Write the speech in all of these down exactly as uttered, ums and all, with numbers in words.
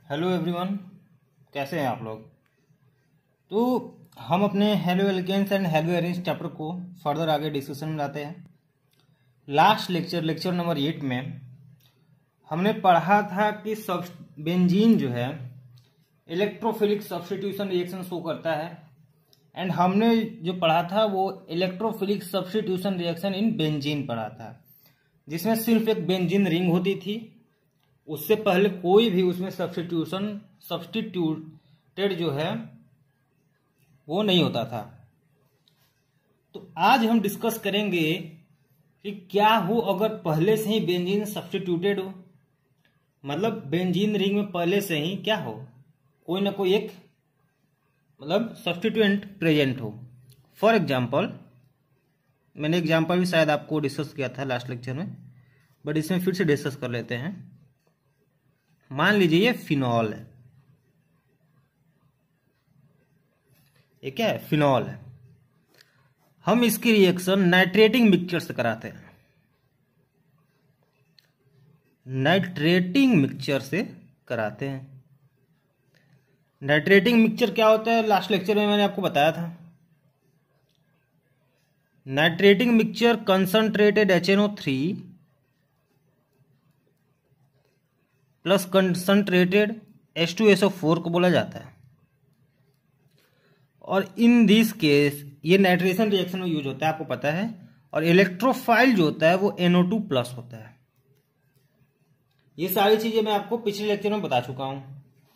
Hello everyone, कैसे हैं आप लोग। तो हम अपने haloalkanes and haloarenes chapter को फर्दर आगे डिस्कशन में लाते हैं। Last lecture lecture number eight में हमने पढ़ा था कि सब बेंजीन जो है इलेक्ट्रोफिलिक सब्स्टिट्यूशन रिएक्शन शो करता है, एंड हमने जो पढ़ा था वो electrophilic substitution reaction in benzene पढ़ा था, जिसमें सिर्फ एक बेंजीन रिंग होती थी। उससे पहले कोई भी उसमें सब्स्टिट्यूशन सब्स्टिट्यूटेड जो है वो नहीं होता था। तो आज हम डिस्कस करेंगे कि क्या हो अगर पहले से ही बेंजीन सब्स्टिट्यूटेड हो, मतलब बेंजीन रिंग में पहले से ही क्या हो, कोई ना कोई एक मतलब सब्स्टिट्यूएंट प्रेजेंट हो। फॉर एग्जांपल, मैंने एग्जांपल भी शायद आपको डिस्कस किया था लास्ट लेक्चर में, बट इसमें फिर से डिस्कस कर लेते हैं। मान लीजिए ये फिनॉल है, ये क्या है, फिनॉल है। हम इसकी रिएक्शन नाइट्रेटिंग मिक्सचर से कराते हैं, नाइट्रेटिंग मिक्सचर से कराते हैं। नाइट्रेटिंग मिक्सचर क्या होता है, लास्ट लेक्चर में मैंने आपको बताया था। Nitrating mixture concentrated H N O three plus concentrated H two S O four को बोला जाता है, और इन दिस केस ये नाइट्रेशन रिएक्शन में यूज होता है, आपको पता है। और इलेक्ट्रोफाइल जो होता है वो एन ओ टू प्लस होता है। ये सारी चीजें मैं आपको पिछले लेक्चर में बता चुका हूं।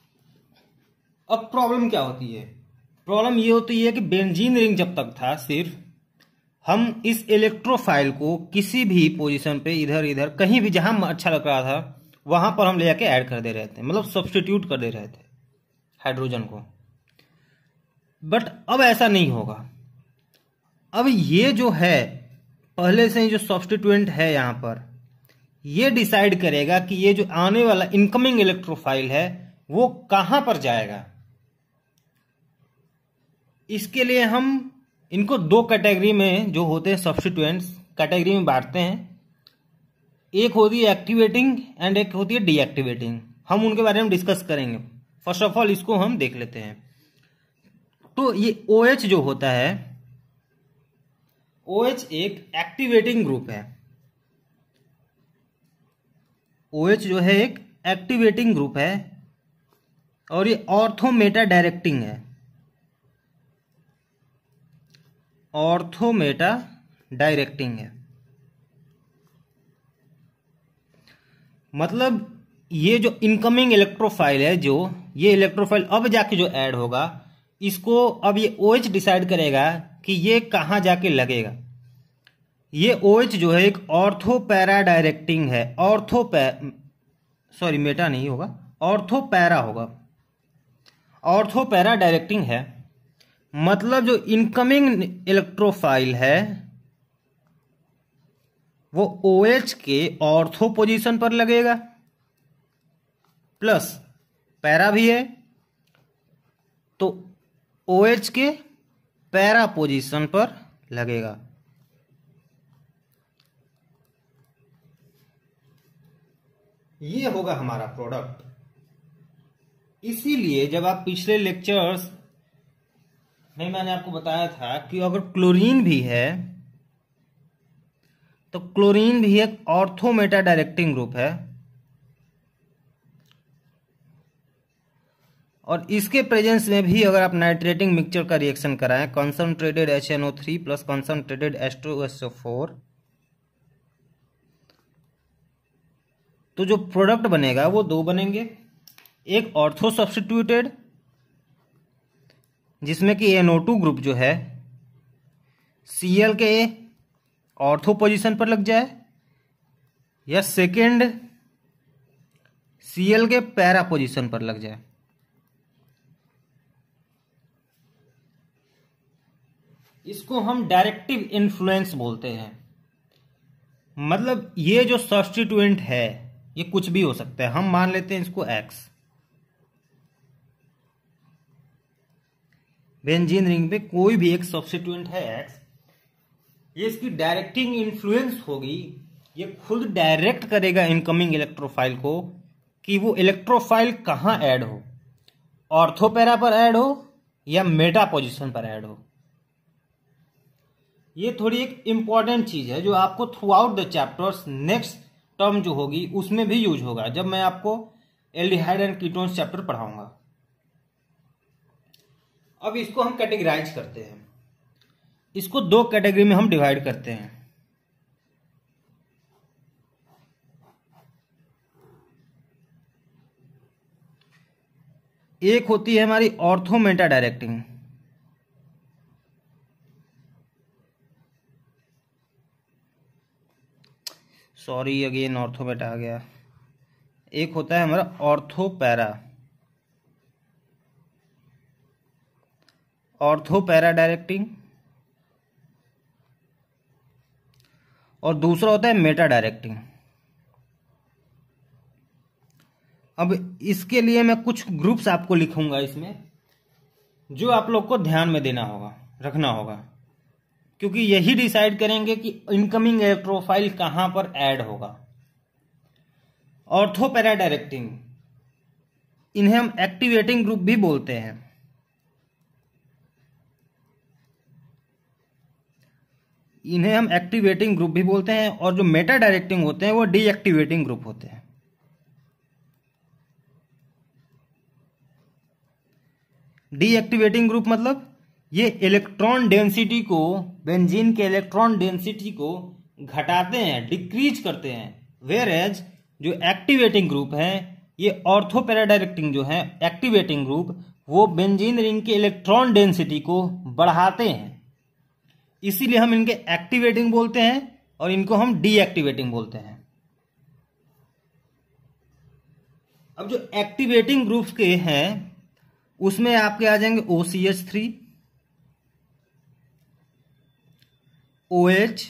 अब प्रॉब्लम क्या होती है, प्रॉब्लम ये होती है कि बेंजीन रिंग जब तक था सिर्फ हम इस इलेक्ट्रोफाइल को किसी भी पोजीशन पे इधर इधर कहीं भी जहां अच्छा लग रहा था वहां पर हम ले जाके ऐड कर दे रहे थे, मतलब सब्स्टिट्यूट कर दे रहे थे हाइड्रोजन को। बट अब ऐसा नहीं होगा। अब ये जो है पहले से ही जो सब्स्टिट्यूएंट है यहां पर, ये डिसाइड करेगा कि ये जो आने वाला इनकमिंग इलेक्ट्रोफाइल है वो कहां पर जाएगा। इसके लिए हम इनको दो कैटेगरी में जो होते हैं सब्स्टिट्यूएंट्स कैटेगरी में बांटते हैं। एक होती है एक्टिवेटिंग एंड एक होती है डीएक्टिवेटिंग। हम उनके बारे में डिस्कस करेंगे। फर्स्ट ऑफ ऑल इसको हम देख लेते हैं। तो ये OH जो होता है, OH एक एक्टिवेटिंग ग्रुप है। OH जो है एक एक्टिवेटिंग ग्रुप है, और ये ऑर्थो मेटा डायरेक्टिंग है। ऑर्थो मेटा डायरेक्टिंग है, मतलब ये जो इनकमिंग इलेक्ट्रोफाइल है, जो ये इलेक्ट्रोफाइल अब जाके जो ऐड होगा, इसको अब ये OH डिसाइड करेगा कि ये कहां जाके लगेगा। ये OH जो है एक ऑर्थो पैरा डायरेक्टिंग है। ऑर्थो पै सॉरी मेटा नहीं होगा, ऑर्थो पैरा होगा। ऑर्थो पैरा डायरेक्टिंग है, मतलब जो इनकमिंग इलेक्ट्रोफाइल है वो OH के ऑर्थो पोजीशन पर लगेगा, प्लस पैरा भी है तो OH के पैरा पोजीशन पर लगेगा। ये होगा हमारा प्रोडक्ट। इसीलिए जब आप पिछले लेक्चर्स में मैंने आपको बताया था कि अगर क्लोरीन भी है तो क्लोरीन भी एक ऑर्थो मेटा डायरेक्टिंग ग्रुप है, और इसके प्रेजेंस में भी अगर आप नाइट्रेटिंग मिक्सचर का रिएक्शन कराएं, concentrated H N O three plus concentrated H two S O four, तो जो प्रोडक्ट बनेगा वो दो बनेंगे। एक ऑर्थो सब्स्टिट्यूटेड, जिसमें कि एन ओ टू ग्रुप जो है Cl के ऑर्थो पोजीशन पर लग जाए, या सेकेंड Cl के पैरा पोजीशन पर लग जाए। इसको हम डायरेक्टिव इन्फ्लुएंस बोलते हैं। मतलब ये जो सब्स्टिट्यूएंट है ये कुछ भी हो सकता है। हम मान लेते हैं इसको X। बेंजीन रिंग पे कोई भी एक सब्स्टिट्यूएंट है X, ये इसकी डायरेक्टिंग इन्फ्लुएंस होगी, ये खुद डायरेक्ट करेगा इनकमिंग इलेक्ट्रोफाइल को कि वो इलेक्ट्रोफाइल कहाँ ऐड हो, ऑर्थो पैरा पर ऐड हो या मेटा पोजीशन पर ऐड हो। ये थोड़ी एक इंपॉर्टेंट चीज है जो आपको throughout the chapters next term जो होगी उसमें भी यूज होगा, जब मैं आपको एल्डिहाइड एंड कीटोन्स चैप्टर पढ़ाऊंगा। अब इसको हम कैटेगराइज करते हैं, इसको दो कैटेगरी में हम डिवाइड करते हैं। एक होती है हमारी ortho meta directing, sorry again ortho meta आ गया। एक होता है हमारा ortho para, ortho para directing, और दूसरा होता है मेटा डायरेक्टिंग। अब इसके लिए मैं कुछ ग्रुप्स आपको लिखूंगा इसमें, जो आप लोग को ध्यान में देना होगा, रखना होगा, क्योंकि यही डिसाइड करेंगे कि इनकमिंग इलेक्ट्रोफाइल कहां पर ऐड होगा। ऑर्थो पैरा डायरेक्टिंग, इन्हें हम एक्टिवेटिंग ग्रुप भी बोलते हैं। इन्हें हम एक्टिवेटिंग ग्रुप भी बोलते हैं, और जो मेटा डायरेक्टिंग होते हैं वो डीएक्टिवेटिंग ग्रुप होते हैं। डीएक्टिवेटिंग ग्रुप मतलब ये इलेक्ट्रॉन डेंसिटी को, बेंजीन के इलेक्ट्रॉन डेंसिटी को घटाते हैं, डिक्रीज करते हैं। वेयर एज जो एक्टिवेटिंग ग्रुप है, ये ऑर्थो पैरा डायरेक्टिंग जो है एक्टिवेटिंग ग्रुप, वो बेंजीन रिंग के इलेक्ट्रॉन डेंसिटी को बढ़ाते हैं, इसीलिए हम इनके एक्टिवेटिंग बोलते हैं और इनको हम डीएक्टिवेटिंग बोलते हैं। अब जो एक्टिवेटिंग ग्रुप्स के हैं उसमें आपके आ जाएंगे O C H three, O H,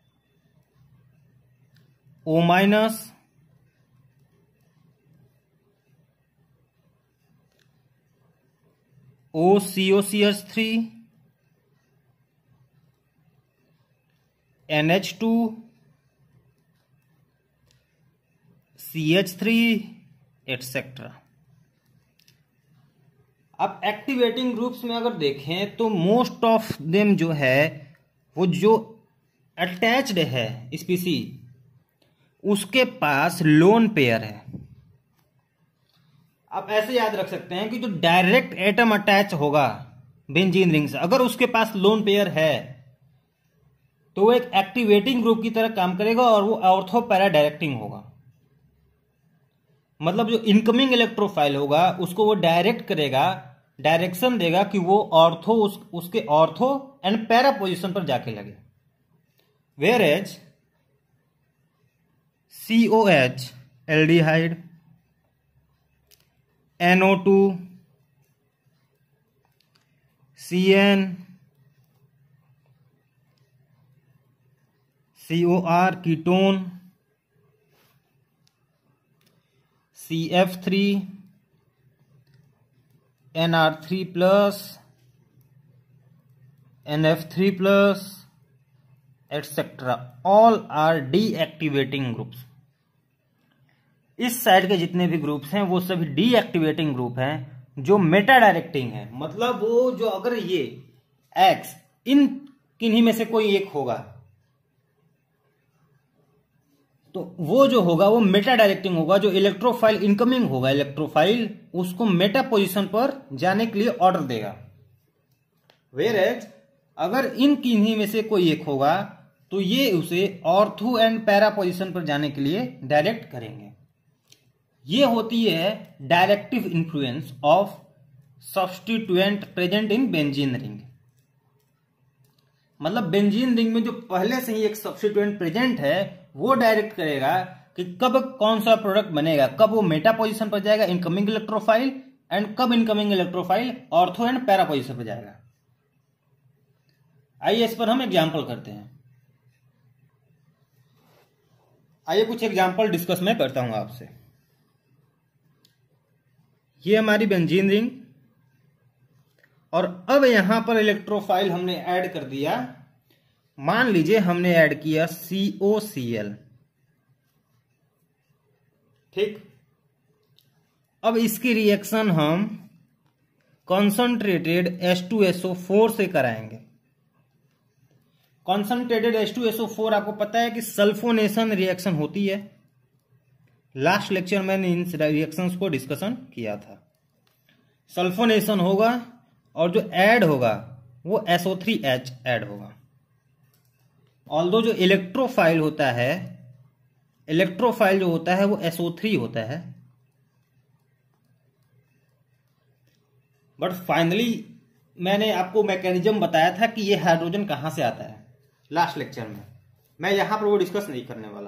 O minus, O C O C H three, N H two, C H three etcetera. अब एक्टिवेटिंग ग्रुप्स में अगर देखें तो मोस्ट ऑफ देम जो है वो जो अटैच्ड है स्पीसी, उसके पास लोन पेयर है। आप ऐसे याद रख सकते हैं कि जो डायरेक्ट एटम अटैच होगा बेंजीन रिंग से, अगर उसके पास लोन पेयर है तो वो एक एक्टिवेटिंग ग्रुप की तरह काम करेगा और वो ऑर्थो पैरा डायरेक्टिंग होगा। मतलब जो इनकमिंग इलेक्ट्रोफाइल होगा उसको वो डायरेक्ट करेगा, डायरेक्शन देगा कि वो ऑर्थो उस, उसके ऑर्थो एंड पैरा पोजीशन पर जाके लगे। Where as C O H aldehyde, N O two, C N, C O R ketone, C F three, N R three plus, N F three plus etcetera, all are deactivating groups. इस side के जितने भी groups हैं वो सभी deactivating group हैं जो meta directing है। मतलब वो जो अगर ये एक्स इन किन्हीं में से कोई एक होगा तो वो जो होगा वो मेटा डायरेक्टिंग होगा। जो इलेक्ट्रोफाइल इनकमिंग होगा इलेक्ट्रोफाइल, उसको मेटा पोजीशन पर जाने के लिए ऑर्डर देगा। वेयर एज अगर इन किन्हीं में से कोई एक होगा तो ये उसे ऑर्थो एंड पैरा पोजीशन पर जाने के लिए डायरेक्ट करेंगे। ये होती है directive influence of substituent present in benzene ring. मतलब बेंजीन रिंग में जो पहले से ही एक सब्स्टिट्यूएंट प्रेजेंट है वो डायरेक्ट करेगा कि कब कौन सा प्रोडक्ट बनेगा, कब वो मेटा पोजीशन पर जाएगा इनकमिंग इलेक्ट्रोफाइल, एंड कब incoming electrophile ortho and para position पर जाएगा। आइए इस पर हम एग्जांपल करते हैं। आइए कुछ एग्जांपल डिस्कस मैं करता हूं आपसे। ये हमारी बेंजीन रिंग, और अब यहां पर इलेक्ट्रोफाइल हमने ऐड कर दिया। मान लीजिए हमने ऐड किया सी ओ सी एल, ठीक। अब इसकी रिएक्शन हम concentrated H two S O four से कराएंगे। Concentrated H two S O four आपको पता है कि सल्फोनेशन रिएक्शन होती है। लास्ट लेक्चर में मैंने इन रिएक्शंस को डिस्कशन किया था। सल्फोनेशन होगा और जो ऐड होगा वो S O three H add होगा। ऑल्दो जो इलेक्ट्रोफाइल होता है, इलेक्ट्रोफाइल जो होता है वो एस ओ थ्री होता है, बट फाइनली मैंने आपको मैकेनिज्म बताया था कि ये हाइड्रोजन कहां से आता है लास्ट लेक्चर में। मैं यहां पर वो डिस्कस नहीं करने वाला।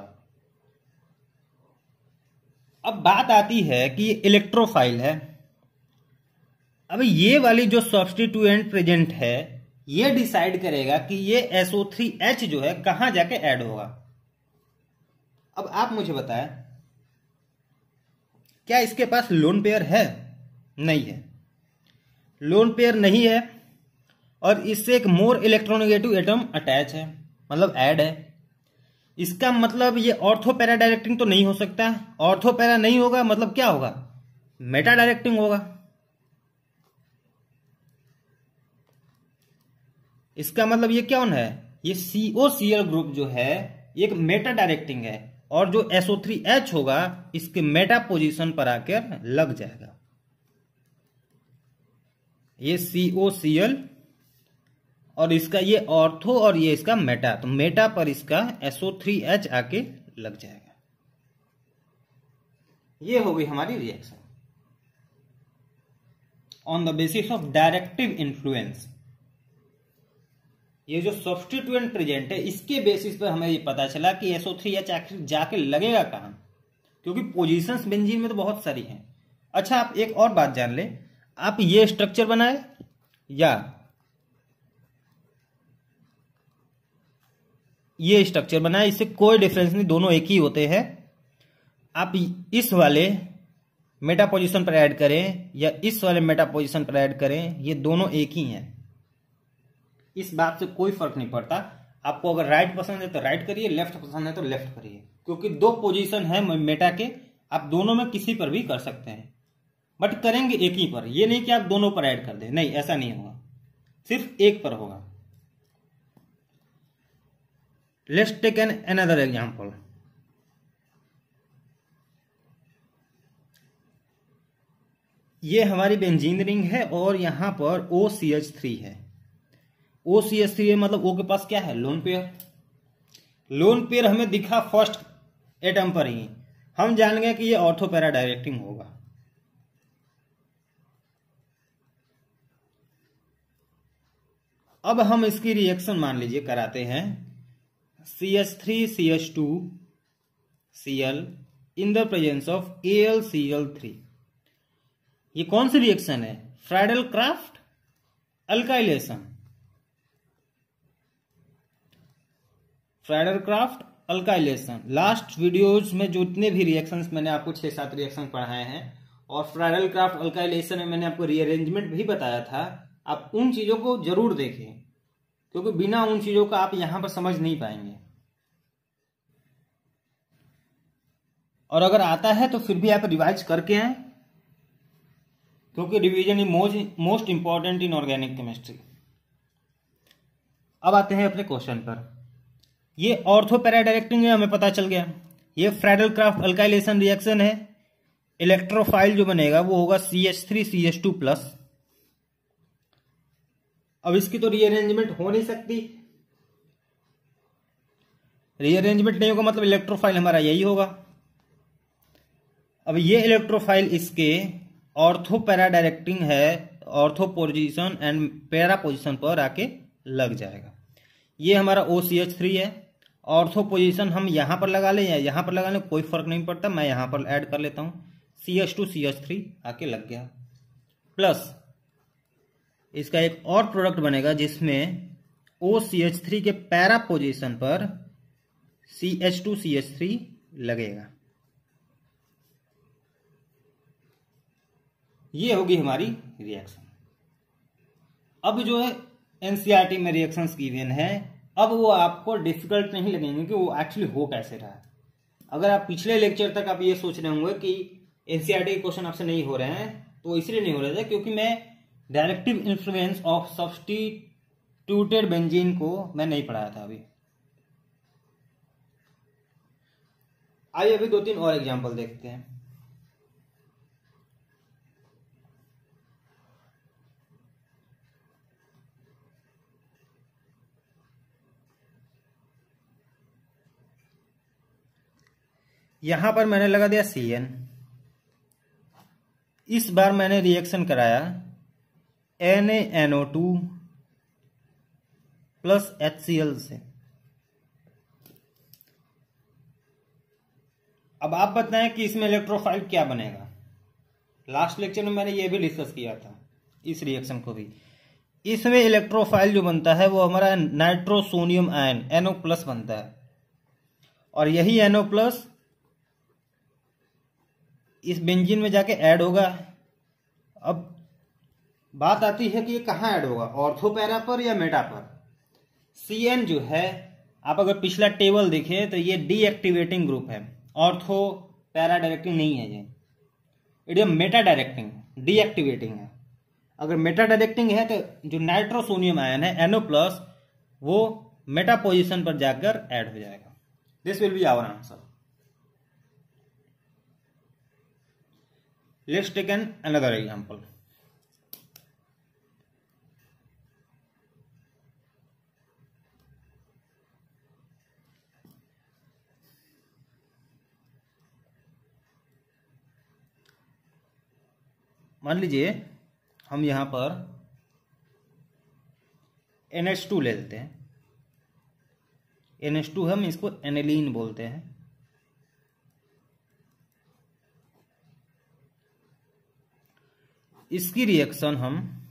अब बात आती है कि ये इलेक्ट्रोफाइल है। अब ये वाली जो सब्स्टिट्यूएंट प्रेजेंट है ये डिसाइड करेगा कि ये एस ओ थ्री एच जो है कहां जाके ऐड होगा। अब आप मुझे बताएं, क्या इसके पास लोन पेयर है? नहीं है, लोन पेयर नहीं है और इससे एक मोर इलेक्ट्रोनेगेटिव एटम अटैच है, मतलब ऐड है। इसका मतलब ये ऑर्थो पैरा डायरेक्टिंग तो नहीं हो सकता। ऑर्थो पैरा नहीं होगा मतलब क्या होगा? मेटा डायरेक्टिंग होगा। इसका मतलब ये क्या है? ये सी ओ सी एल ग्रुप जो है एक मेटा डायरेक्टिंग है और जो एस ओ थ्री एच होगा इसके मेटा पोजीशन पर आकर लग जाएगा। ये सी ओ सी एल और इसका ये ऑर्थो और ये इसका मेटा, तो मेटा पर इसका एस ओ थ्री एच आके लग जाएगा। ये हो गई हमारी reaction on the basis of directive influence. ये जो सब्स्टिट्यूएंट प्रेजेंट है इसके बेसिस पर हमें ये पता चला कि एस ओ थ्री एच आखिर जाके लगेगा कहां, क्योंकि पोजीशंस बेंजीन में तो बहुत सारी हैं। अच्छा, आप एक और बात जान ले, आप ये स्ट्रक्चर बनाए या ये स्ट्रक्चर बनाए, इससे कोई डिफरेंस नहीं, दोनों एक ही होते हैं। आप इस वाले मेटा पोजीशन पर ऐड करें या इस वाले मेटा पोजीशन पर ऐड करें, ये दोनों एक ही हैं। इस बात से कोई फर्क नहीं पड़ता। आपको अगर राइट पसंद है तो राइट करिए, लेफ्ट पसंद है तो लेफ्ट करिए, क्योंकि दो पोजीशन है मेटा के, आप दोनों में किसी पर भी कर सकते हैं, बट करेंगे एक ही पर। ये नहीं कि आप दोनों पर ऐड कर दें, नहीं, ऐसा नहीं होगा, सिर्फ एक पर होगा। Let's take an another example. ये हमारी बेंजीन रिंग है और यहां पर ओ सी एच थ्री है। ओ सी एच थ्री है मतलब ओ के पास क्या है? Lone pair. लोन पेयर हमें दिखा फर्स्ट एटम पर ही, हम जान गए कि ये ऑर्थो पैरा डायरेक्टिंग होगा। अब हम इसकी रिएक्शन मान लीजिए कराते हैं C H three C H two C L in the presence of A L C L three. ये कौन सी रिएक्शन है? Friedel Crafts alkylation. Friedel Crafts alkylation. Last videos में जितने भी रिएक्शंस मैंने आपको छह सात रिएक्शन पढ़ाए हैं और फ्राइडल क्राफ्ट अल्काइलेशन में मैंने आपको रीअरेंजमेंट भी बताया था, आप उन चीजों को जरूर देखें, क्योंकि बिना उन चीजों का आप यहां पर समझ नहीं पाएंगे। और अगर आता है तो फिर भी आप रिवाइज करके आए, क्योंकि revision is most important in organic chemistry. अब आते हैं अपने क्वेश्चन पर। ये ऑर्थो पैरा डायरेक्टिंग है, हमें पता चल गया। ये फ्राइडल क्राफ्ट अल्काइलेशन रिएक्शन है। इलेक्ट्रोफाइल जो बनेगा वो होगा C H three C H two plus. अब इसकी तो रीअरेंजमेंट हो नहीं सकती, रीअरेंजमेंट नहीं होगा मतलब इलेक्ट्रोफाइल हमारा यही होगा। अब ये इलेक्ट्रोफाइल इसके ऑर्थो पैरा डायरेक्टिंग है, ortho position and para position पर आके लग जाएगा। ये हमारा ओ सी एच थ्री है। ऑर्थो पोजीशन हम यहां पर लगा लें या यहां पर लगा लें, कोई फर्क नहीं पड़ता, मैं यहां पर ऐड कर लेता हूं। C H two C H three आके लग गया, प्लस इसका एक और प्रोडक्ट बनेगा जिसमें ओ सी एच थ्री के पैरा पोजीशन पर C H two C H three लगेगा। ये होगी हमारी रिएक्शन। अब जो है एनसीईआरटी में रिएक्शंस गिवन है, अब वो आपको डिफिकल्ट नहीं लगेंगे कि वो एक्चुअली हो कैसे रहा है। अगर आप पिछले लेक्चर तक आप ये सोच रहे होंगे कि एनसीईआरटी के क्वेश्चन आपसे नहीं हो रहे हैं, तो इसलिए नहीं हो रहे थे क्योंकि मैं directive influence of substituted benzene को मैं नहीं पढ़ाया था अभी। आइए अभी दो तीन और एग्जांपल देखते हैं। यहां पर मैंने लगा दिया सी एन। इस बार मैंने रिएक्शन कराया N A N O two plus H C L से। अब आप बताएं कि इसमें इलेक्ट्रोफाइल क्या बनेगा। लास्ट लेक्चर में मैंने ये भी डिस्कस किया था, इस रिएक्शन को भी। इसमें इलेक्ट्रोफाइल जो बनता है वो हमारा nitrosonium ion N O plus बनता है, और यही एन ओ प्लस इस बेंजीन में जाके ऐड होगा। अब बात आती है कि ये कहाँ ऐड होगा, ऑर्थो पैरा पर या मेटा पर। सी एन जो है, आप अगर पिछला टेबल देखें तो ये डीएक्टिवेटिंग ग्रुप है, ऑर्थो पैरा डायरेक्टिंग नहीं है ये, it is meta directing, deactivating है। अगर मेटा डायरेक्टिंग है तो जो नाइट्रोसोनियम आयन है एन ओ प्लस वो मेटा पोजीशन पर जाकर ऐड हो जाएगा। This will be our answer. Let's take an another example. मान लीजिए हम यहां पर एन एच टू ले लेते हैं। एन एच टू हम इसको एनिलीन बोलते हैं। इसकी रिएक्शन हम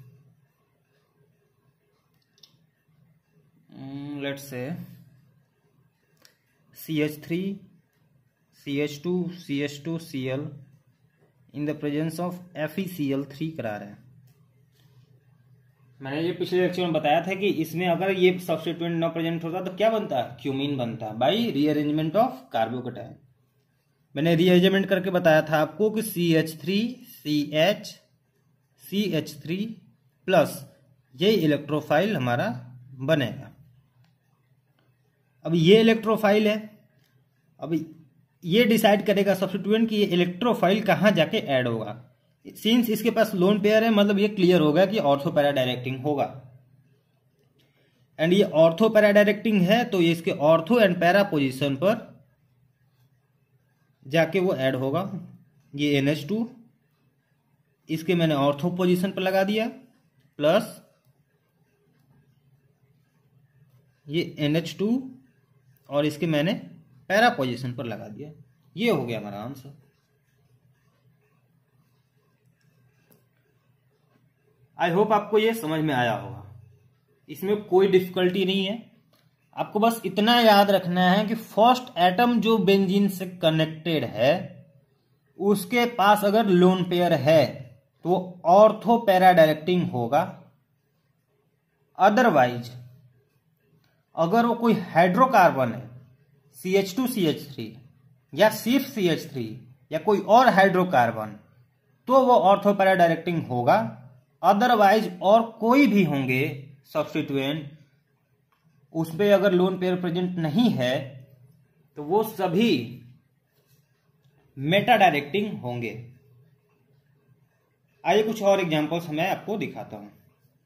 लेट्स से C H three C H two C H two C L in the presence of F E C L three करा रहे हैं। मैंने ये पिछले लेक्चर में बताया था कि इसमें अगर ये सब्स्टिट्यूएंट न प्रेजेंट होता तो क्या बनता है, क्यूमीन बनता है बाई रीअरेंजमेंट ऑफ कार्बोकैटायन। मैंने रीअरेंजमेंट करके बताया था आपको कि C H three C H C H three plus ये इलेक्ट्रोफाइल हमारा बनेगा। अब ये इलेक्ट्रोफाइल है, अब ये डिसाइड करेगा सब्स्टिट्यूएंट कि ये इलेक्ट्रोफाइल कहां जाके ऐड होगा। सिंस इसके पास लोन पेयर है, मतलब ये क्लियर होगा कि ऑर्थो पैरा डायरेक्टिंग होगा। एंड ये ऑर्थो पैरा डायरेक्टिंग है तो ये इसके ऑर्थो एंड पैरा पोजीशन पर जाके वो ऐड होगा। ये एन एच टू इसके मैंने ऑर्थो पोजीशन पर लगा दिया, प्लस ये एन एच टू और इसके मैंने पैरा पोजीशन पर लगा दिया। ये हो गया हमारा आंसर। आई होप आपको ये समझ में आया होगा, इसमें कोई डिफिकल्टी नहीं है। आपको बस इतना याद रखना है कि फर्स्ट एटम जो बेंजीन से कनेक्टेड है उसके पास अगर लोन पेयर है तो वो ऑर्थो पैरा डायरेक्टिंग होगा। अदरवाइज अगर वो कोई हाइड्रोकार्बन है C H two C H three या सिर्फ सी एच थ्री या कोई और हाइड्रोकार्बन तो वो ऑर्थो पैरा डायरेक्टिंग होगा। अदरवाइज और कोई भी होंगे सब्स्टिट्यूएंट उस पे अगर लोन पेयर प्रेजेंट नहीं है तो वो सभी मेटा डायरेक्टिंग होंगे। आइए कुछ और एग्जांपल्स मैं आपको दिखाता हूं।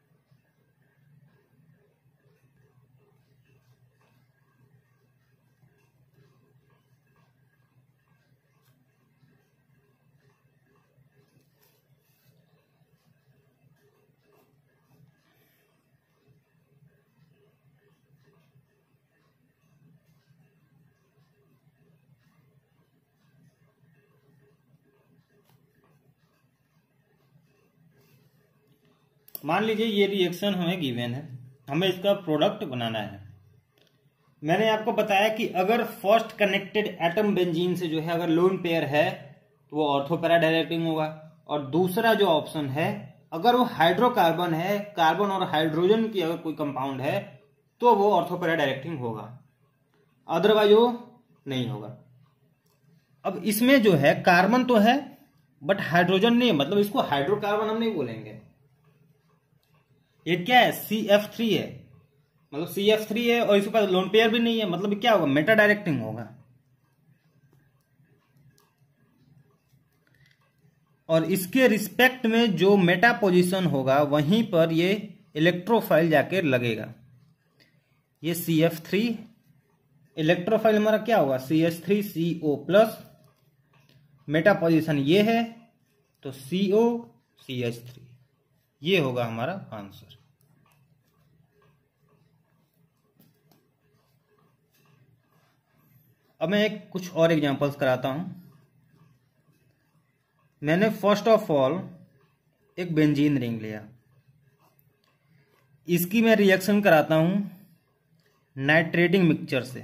मान लीजिए ये रिएक्शन हमें गिवन है, हमें इसका प्रोडक्ट बनाना है। मैंने आपको बताया कि अगर फर्स्ट कनेक्टेड एटम बेंजीन से जो है अगर लोन पेयर है तो वो ऑर्थो पैरा डायरेक्टिंग होगा, और दूसरा जो ऑप्शन है अगर वो हाइड्रोकार्बन है, कार्बन और हाइड्रोजन की अगर कोई कंपाउंड है तो वो ऑर्थो पैरा डायरेक्टिंग होगा, अदरवाइज वो नहीं होगा। अब इसमें जो है कार्बन तो है बट हाइड्रोजन नहीं, मतलब इसको हाइड्रोकार्बन हम नहीं बोलेंगे। ये क्या है, सी एफ थ्री है, मतलब सी एफ थ्री है और इसके पास लोन पेयर भी नहीं है, मतलब क्या होगा, मेटा डायरेक्टिंग होगा। और इसके रिस्पेक्ट में जो मेटा पोजीशन होगा वहीं पर ये इलेक्ट्रोफाइल जाके लगेगा। ये सी एफ थ्री, इलेक्ट्रोफाइल हमारा क्या होगा, C H three C O plus, meta position ये है तो सी ओ सी एच थ्री, ये होगा हमारा आंसर। अब मैं एक कुछ और एग्जांपल्स कराता हूं। मैंने फर्स्ट ऑफ ऑल एक बेंजीन रिंग लिया, इसकी मैं रिएक्शन कराता हूं नाइट्रेटिंग मिक्सचर से।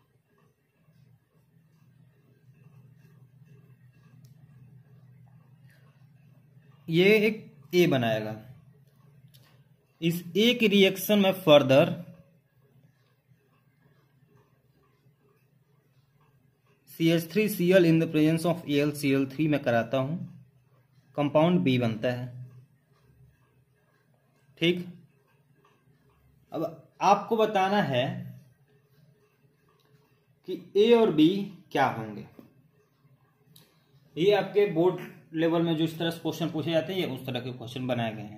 ये एक ए बनाएगा। इस ए की रिएक्शन में further C H three C L in the presence of A L C L three में कराता हूं, कंपाउंड बी बनता है। ठीक, अब आपको बताना है कि ए और बी क्या होंगे। ये आपके बोर्ड लेवल में जो इस तरह से क्वेश्चन पूछे जाते हैं, ये उस तरह के क्वेश्चन बनाए गए हैं।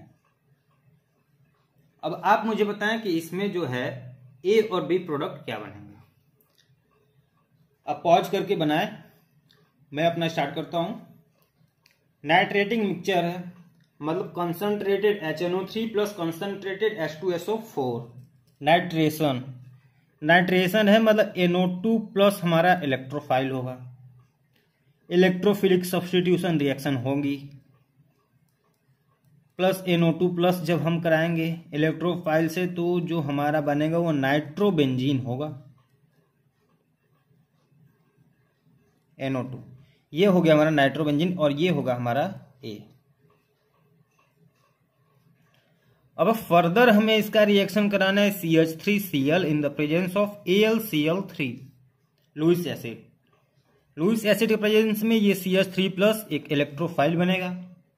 अब आप मुझे बताएं कि इसमें जो है ए और बी प्रोडक्ट क्या बनेंगे। अब पॉज करके बनाएं, मैं अपना स्टार्ट करता हूं। नाइट्रेटिंग मिक्सचर है, मतलब concentrated H N O three plus concentrated H two S O four. Nitration, nitration है मतलब एन ओ टू प्लस हमारा इलेक्ट्रोफाइल होगा, इलेक्ट्रोफिलिक सब्स्टिट्यूशन रिएक्शन होगी, plus N O two plus जब हम कराएंगे इलेक्ट्रोफाइल से तो जो हमारा बनेगा वो नाइट्रोबेंजीन होगा, एन ओ टू। ये हो गया हमारा नाइट्रोबेंजीन और ये होगा हमारा ए। अब फर्दर हमें इसका रिएक्शन कराना है C H three C L in the presence of A L C L three, Lewis acid. Lewis acid के प्रेजेंस में ये सी एच थ्री प्लस एक इलेक्ट्रोफाइल बनेगा।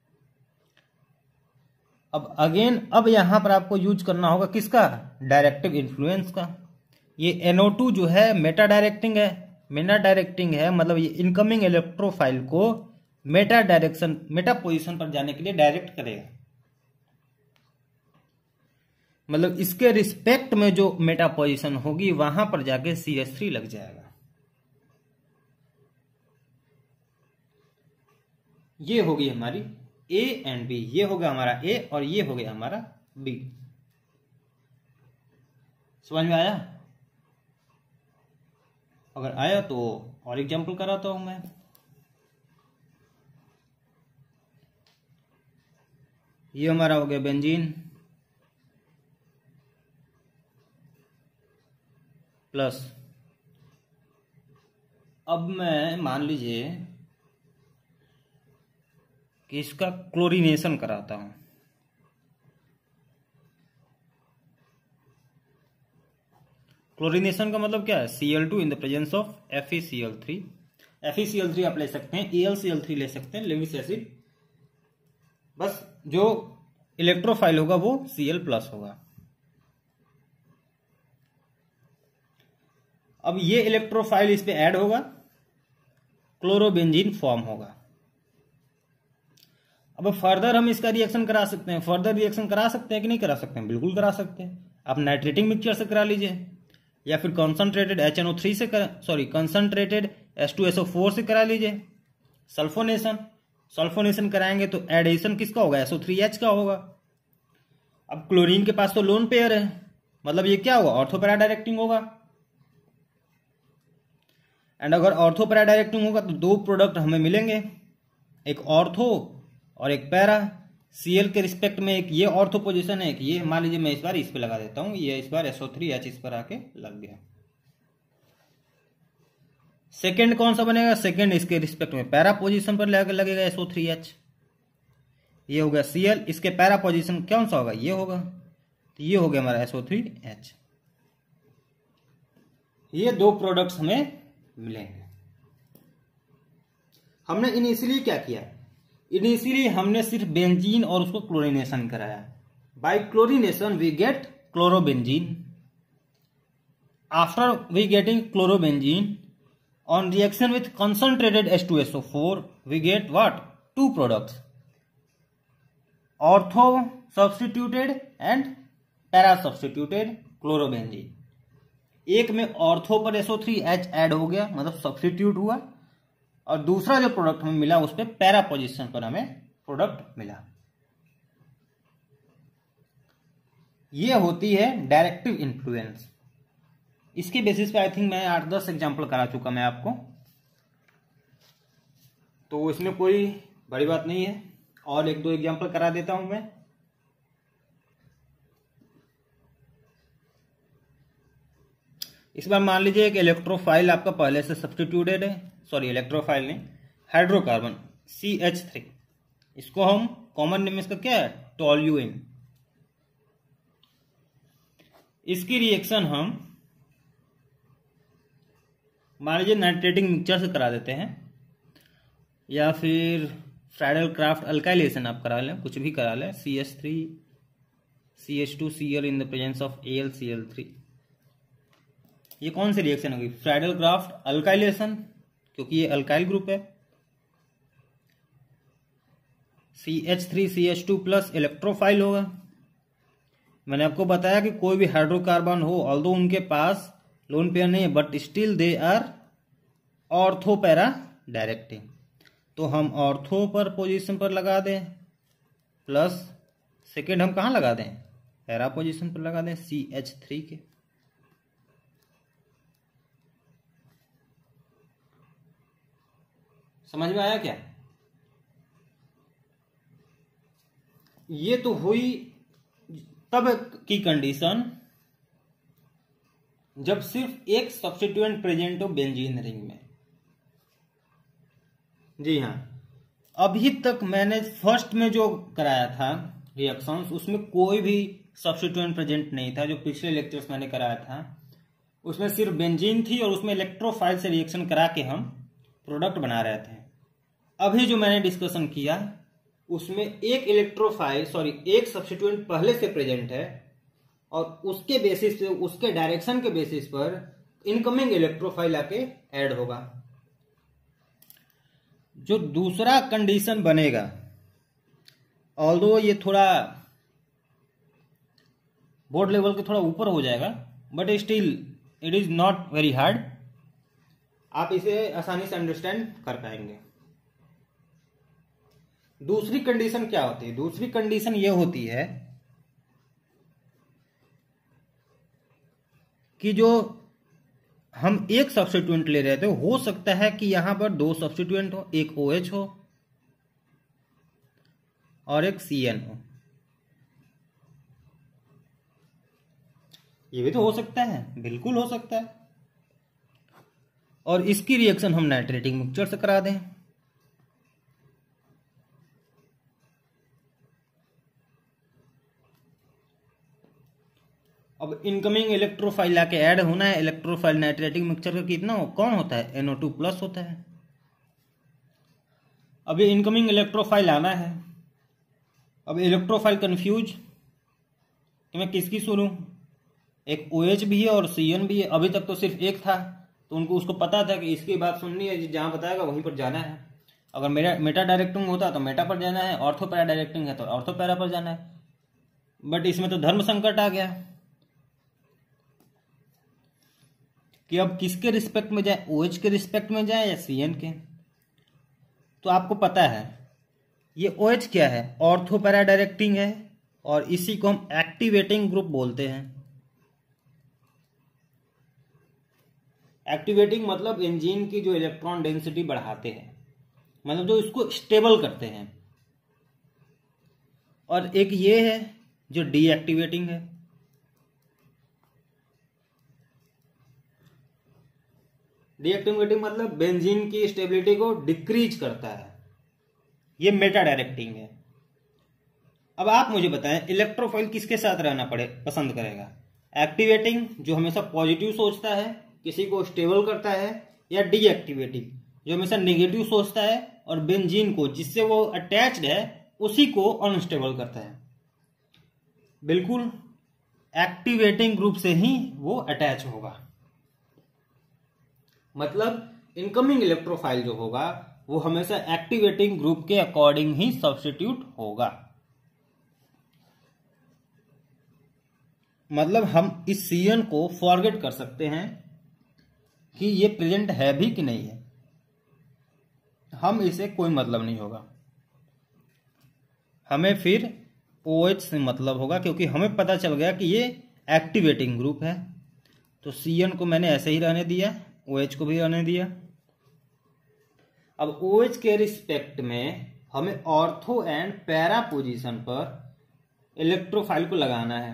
अब अगेन अब यहां पर आपको यूज करना होगा किसका, डायरेक्टिव इन्फ्लुएंस का। ये एन ओ टू जो है मेटा डायरेक्टिंग है, मेटा डायरेक्टिंग है मतलब ये इनकमिंग इलेक्ट्रोफाइल को मेटा डायरेक्शन, मेटा पोजीशन पर जाने के लिए डायरेक्ट करेगा। मतलब इसके रिस्पेक्ट में जो मेटा पोजीशन होगी वहां पर जाके सी एच थ्री लग जाएगा। ये होगी हमारी ए एंड बी, ये होगा हमारा ए और ये हो गया हमारा बी। समझ में आया? अगर आया तो और एग्जांपल कराता हूं मैं। ये हमारा हो गया बेंजीन प्लस, अब मैं मान लीजिए कि इसका क्लोरीनेशन कराता हूं। क्लोरीनेशन का मतलब क्या है, C L two in the presence of F E C L three. F E C L three आप ले सकते हैं, A L C L three ले सकते हैं, लुईस एसिड, बस जो इलेक्ट्रोफाइल होगा वो सी एल प्लस होगा। अब ये इलेक्ट्रोफाइल इस पे ऐड होगा, क्लोरोबेंजीन फॉर्म होगा। अब फर्दर हम इसका रिएक्शन करा सकते हैं, फर्दर रिएक्शन करा सकते हैं कि नहीं करा सकते हैं, बिल्कुल करा सकते हैं। आप नाइट्रेटिंग मिक्सचर से करा लीजिए या फिर concentrated H N O three से करा, sorry concentrated H two S O four से करा लीजिए। सल्फोनेशन, सल्फोनेशन कराएंगे तो एडिशन किसका होगा, एस ओ थ्री एच का होगा। अब क्लोरीन के पास तो लोन पेयर है, मतलब ये क्या होगा, ऑर्थोपैरा डायरेक्टिंग होगा। एंड अगर ऑर्थोपैरा डायरेक्टिंग होगा तो दो प्रोडक्ट हमें मिलेंगे, एक ऑर्थो और एक पैरा। सीएल के रिस्पेक्ट में एक ये ऑर्थो पोजीशन है, एक ये। मान लीजिए मैं इस बार इस पे लगा देता हूं, ये इस बार एस ओ थ्री एच इस पर आके लग गया। सेकेंड कौन सा बनेगा, सेकेंड इसके रिस्पेक्ट में पैरा पोजीशन पर लगेगा एस ओ थ्री एच। ये हो गया सीएल, इसके पैरा पोजीशन कौन सा होगा, ये होगा, तो ये हो गया हमारा एस ओ थ्री एच। ये दो प्रोडक्ट्स हमें मिलेंगे। हमने इनिशियली क्या किया, इनिशियली हमने सिर्फ बेंजीन और उसको क्लोरीनेशन कराया। By chlorination we get chlorobenzene. After we getting chlorobenzene on reaction with concentrated H two S O four we get what? Two products, ortho substituted and para substituted chlorobenzene। एक में ortho पर S O three H add हो गया, मतलब substitute हुआ, और दूसरा जो प्रोडक्ट हमें मिला उस पर पैरा पोजीशन पर हमें प्रोडक्ट मिला। ये होती है डायरेक्टिव इन्फ्लुएंस। इसके बेसिस पे आई थिंक मैं आठ दस एग्जाम्पल करा चुका मैं आपको, तो इसमें कोई बड़ी बात नहीं है। और एक दो एग्जाम्पल करा देता हूं मैं। इस बार मान लीजिए एक इलेक्ट्रोफाइल आपका पहले से सब्स्टिट्यूटेड है, सॉरी इलेक्ट्रोफाइल नहीं, हाइड्रोकार्बन सी एच थ्री। इसको हम कॉमन नेम इसका क्या है? टोल्यूइन। इसकी रिएक्शन हम मान लीजिए नाइट्रेटिंग मिक्सचर से करा देते हैं, या फिर फ्राइडल क्राफ्ट अल्काइलेशन आप करा लें, कुछ भी करा लें। C H three C H two C L in the presence of A L C L three. ये कौन सी रिएक्शन होगी? फ्राइडल क्राफ्ट अल्काइलेशन, क्योंकि ये अल्काइल ग्रुप है। C H three C H two plus electrophile होगा। मैंने आपको बताया कि कोई भी हाइड्रोकार्बन हो, ऑल्दो उनके पास लोन पेयर नहीं है, but still they are ortho para directing. तो हम ऑर्थो पर पोजीशन पर लगा दें, प्लस सेकेंड हम कहाँ लगा दें? पैरा पोजीशन पर लगा दें सी एच थ्री के। समझ में आया क्या? ये तो हुई तब की कंडीशन जब सिर्फ एक सब्स्टिट्यूएंट प्रेजेंट हो बेंजीन रिंग में। जी हाँ, अभी तक मैंने फर्स्ट में जो कराया था रिएक्शंस, उसमें कोई भी सब्स्टिट्यूएंट प्रेजेंट नहीं था। जो पिछले लेक्चर्स मैंने कराया था उसमें सिर्फ बेंजीन थी, और उसमें इलेक्ट्रोफाइल से रिएक्शन करा के हम प्रोडक्ट बना रहे थे। अभी जो मैंने डिस्कशन किया उसमें एक इलेक्ट्रोफाइल सॉरी एक सब्स्टिट्यूएंट पहले से प्रेजेंट है, और उसके बेसिस पे, उसके डायरेक्शन के बेसिस पर इनकमिंग इलेक्ट्रोफाइल आके ऐड होगा। जो दूसरा कंडीशन बनेगा, ऑल्दो ये थोड़ा बोर्ड लेवल के थोड़ा ऊपर हो जाएगा, but still it is not very hard, आप इसे आसानी से अंडरस्टैंड कर पाएंगे। दूसरी कंडीशन क्या होती है? दूसरी कंडीशन ये होती है कि जो हम एक सब्स्टिट्यूएंट ले रहे थे, हो सकता है कि यहां पर दो सब्स्टिट्यूएंट हो, एक OH हो और एक सी एन हो। ये भी तो हो सकता है, बिल्कुल हो सकता है। और इसकी रिएक्शन हम नाइट्रेटिंग मिक्सचर से करा दें। अब इनकमिंग इलेक्ट्रोफाइल आके ऐड होना है। इलेक्ट्रोफाइल नाइट्रेटिंग मिक्सचर का कितना हो, कौन होता है? एन ओ टू प्लस होता है। अभी इनकमिंग इलेक्ट्रोफाइल आना है। अब इलेक्ट्रोफाइल कंफ्यूज कि मैं किसकी सुनूं? एक OH भी है और सी एन भी है। अभी तक तो सिर्फ एक था, तो उनको उसको पता था कि इसकी बात सुननी है, जहां बताएगा वहीं पर जाना है। अगर मेरा मेटा डायरेक्टिंग होता तो मेटा पर जाना है, ऑर्थो पैरा डायरेक्टिंग है तो ऑर्थो पैरा पर जाना है। बट इसमें तो धर्म संकट आ गया कि अब किसके रिस्पेक्ट में जाए, OH के रिस्पेक्ट में जाए या सी एन के। तो आपको पता है ये OH क्या है? ऑर्थो पैरा डायरेक्टिंग है, और इसी को हम एक्टिवेटिंग ग्रुप बोलते हैं। एक्टिवेटिंग मतलब एंजीन की जो इलेक्ट्रॉन डेंसिटी बढ़ाते हैं, मतलब जो इसको स्टेबल करते हैं। और एक ये है जो डीएक्टिवेटिंग है। डीएक्टिवेटिंग मतलब बेंजीन की स्टेबिलिटी को डिक्रीज करता है। ये मेटा डायरेक्टिंग है। अब आप मुझे बताएं इलेक्ट्रोफाइल किसके साथ रहना पड़े पसंद करेगा? एक्टिवेटिंग जो हमेशा पॉजिटिव सोचता है, किसी को स्टेबल करता है, या डीएक्टिवेटिंग जो हमेशा नेगेटिव सोचता है और बेंजीन को जिससे वो अटैच्ड है उसी को अनस्टेबल करता है। बिल्कुल एक्टिवेटिंग ग्रुप से ही वो अटैच होगा। मतलब इनकमिंग इलेक्ट्रोफाइल जो होगा वो हमेशा एक्टिवेटिंग ग्रुप के अकॉर्डिंग ही सब्स्टिट्यूट होगा। मतलब हम इस सी एन को फॉरगेट कर सकते हैं कि ये प्रेजेंट है भी कि नहीं है, हम इसे कोई मतलब नहीं होगा। हमें फिर OH से मतलब होगा क्योंकि हमें पता चल गया कि ये एक्टिवेटिंग ग्रुप है। तो सी एन को मैंने ऐसे ही रहने दिया, OH को भी रहने दिया। अब OH के रिस्पेक्ट में हमें ऑर्थो एंड पैरा पोजीशन पर इलेक्ट्रोफाइल को लगाना है।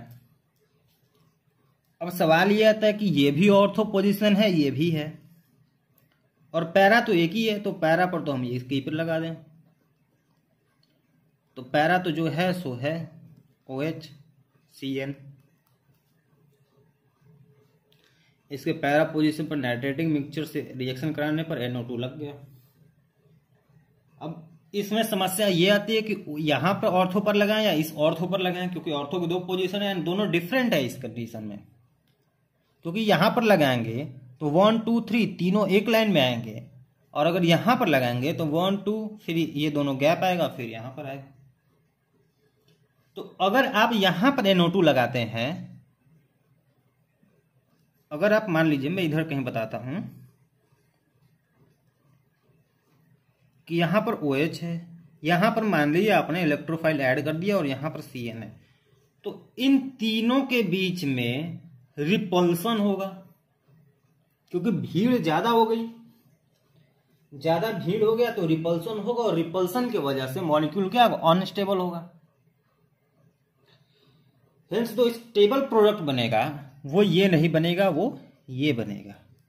अब सवाल ये आता है कि ये भी ऑर्थो पोजीशन है, ये भी है, और पैरा तो एक ही है, तो पैरा पर तो हम ये इसके पर लगा दें। तो पैरा तो जो है सो है OH सी एन। इसके पैरा पोजीशन पर नाइट्रेटिंग मिक्सचर से रिएक्शन कराने पर एन ओ टू लग गया। अब इसमें समस्या ये आती है कि यहां पर ऑर्थो पर लगाएं या इस ऑर्थो पर लगाएं, क्योंकि ऑर्थो की दो पोजीशन है एंड दोनों डिफरेंट है इस कंडीशन में। क्योंकि यहां पर लगाएंगे तो वन टू थ्री तीनों एक लाइन में आएंगे, और अगर यहां पर लगाएंगे तो वन टू फिर ये दोनों गैप आएगा, फिर यहां पर आएगा। तो अगर आप यहां पर एन ओ टू लगाते हैं, अगर आप मान लीजिए, मैं इधर कहीं बताता हूं कि यहां पर OH है, यहां पर मान लीजिए आपने इलेक्ट्रोफाइल ऐड कर दिया और यहां पर सी एन है, तो इन तीनों के बीच में रिपल्सन होगा, क्योंकि भीड़ ज्यादा हो गई, ज्यादा भीड़ हो गया तो रिपल्सन होगा, और रिपल्सन की वजह से मॉलिक्यूल क्या होगा, अनस्टेबल होगा। हेंस जो स्टेबल प्रोडक्ट बनेगा वो ये नहीं बनेगा, वो ये बनेगा।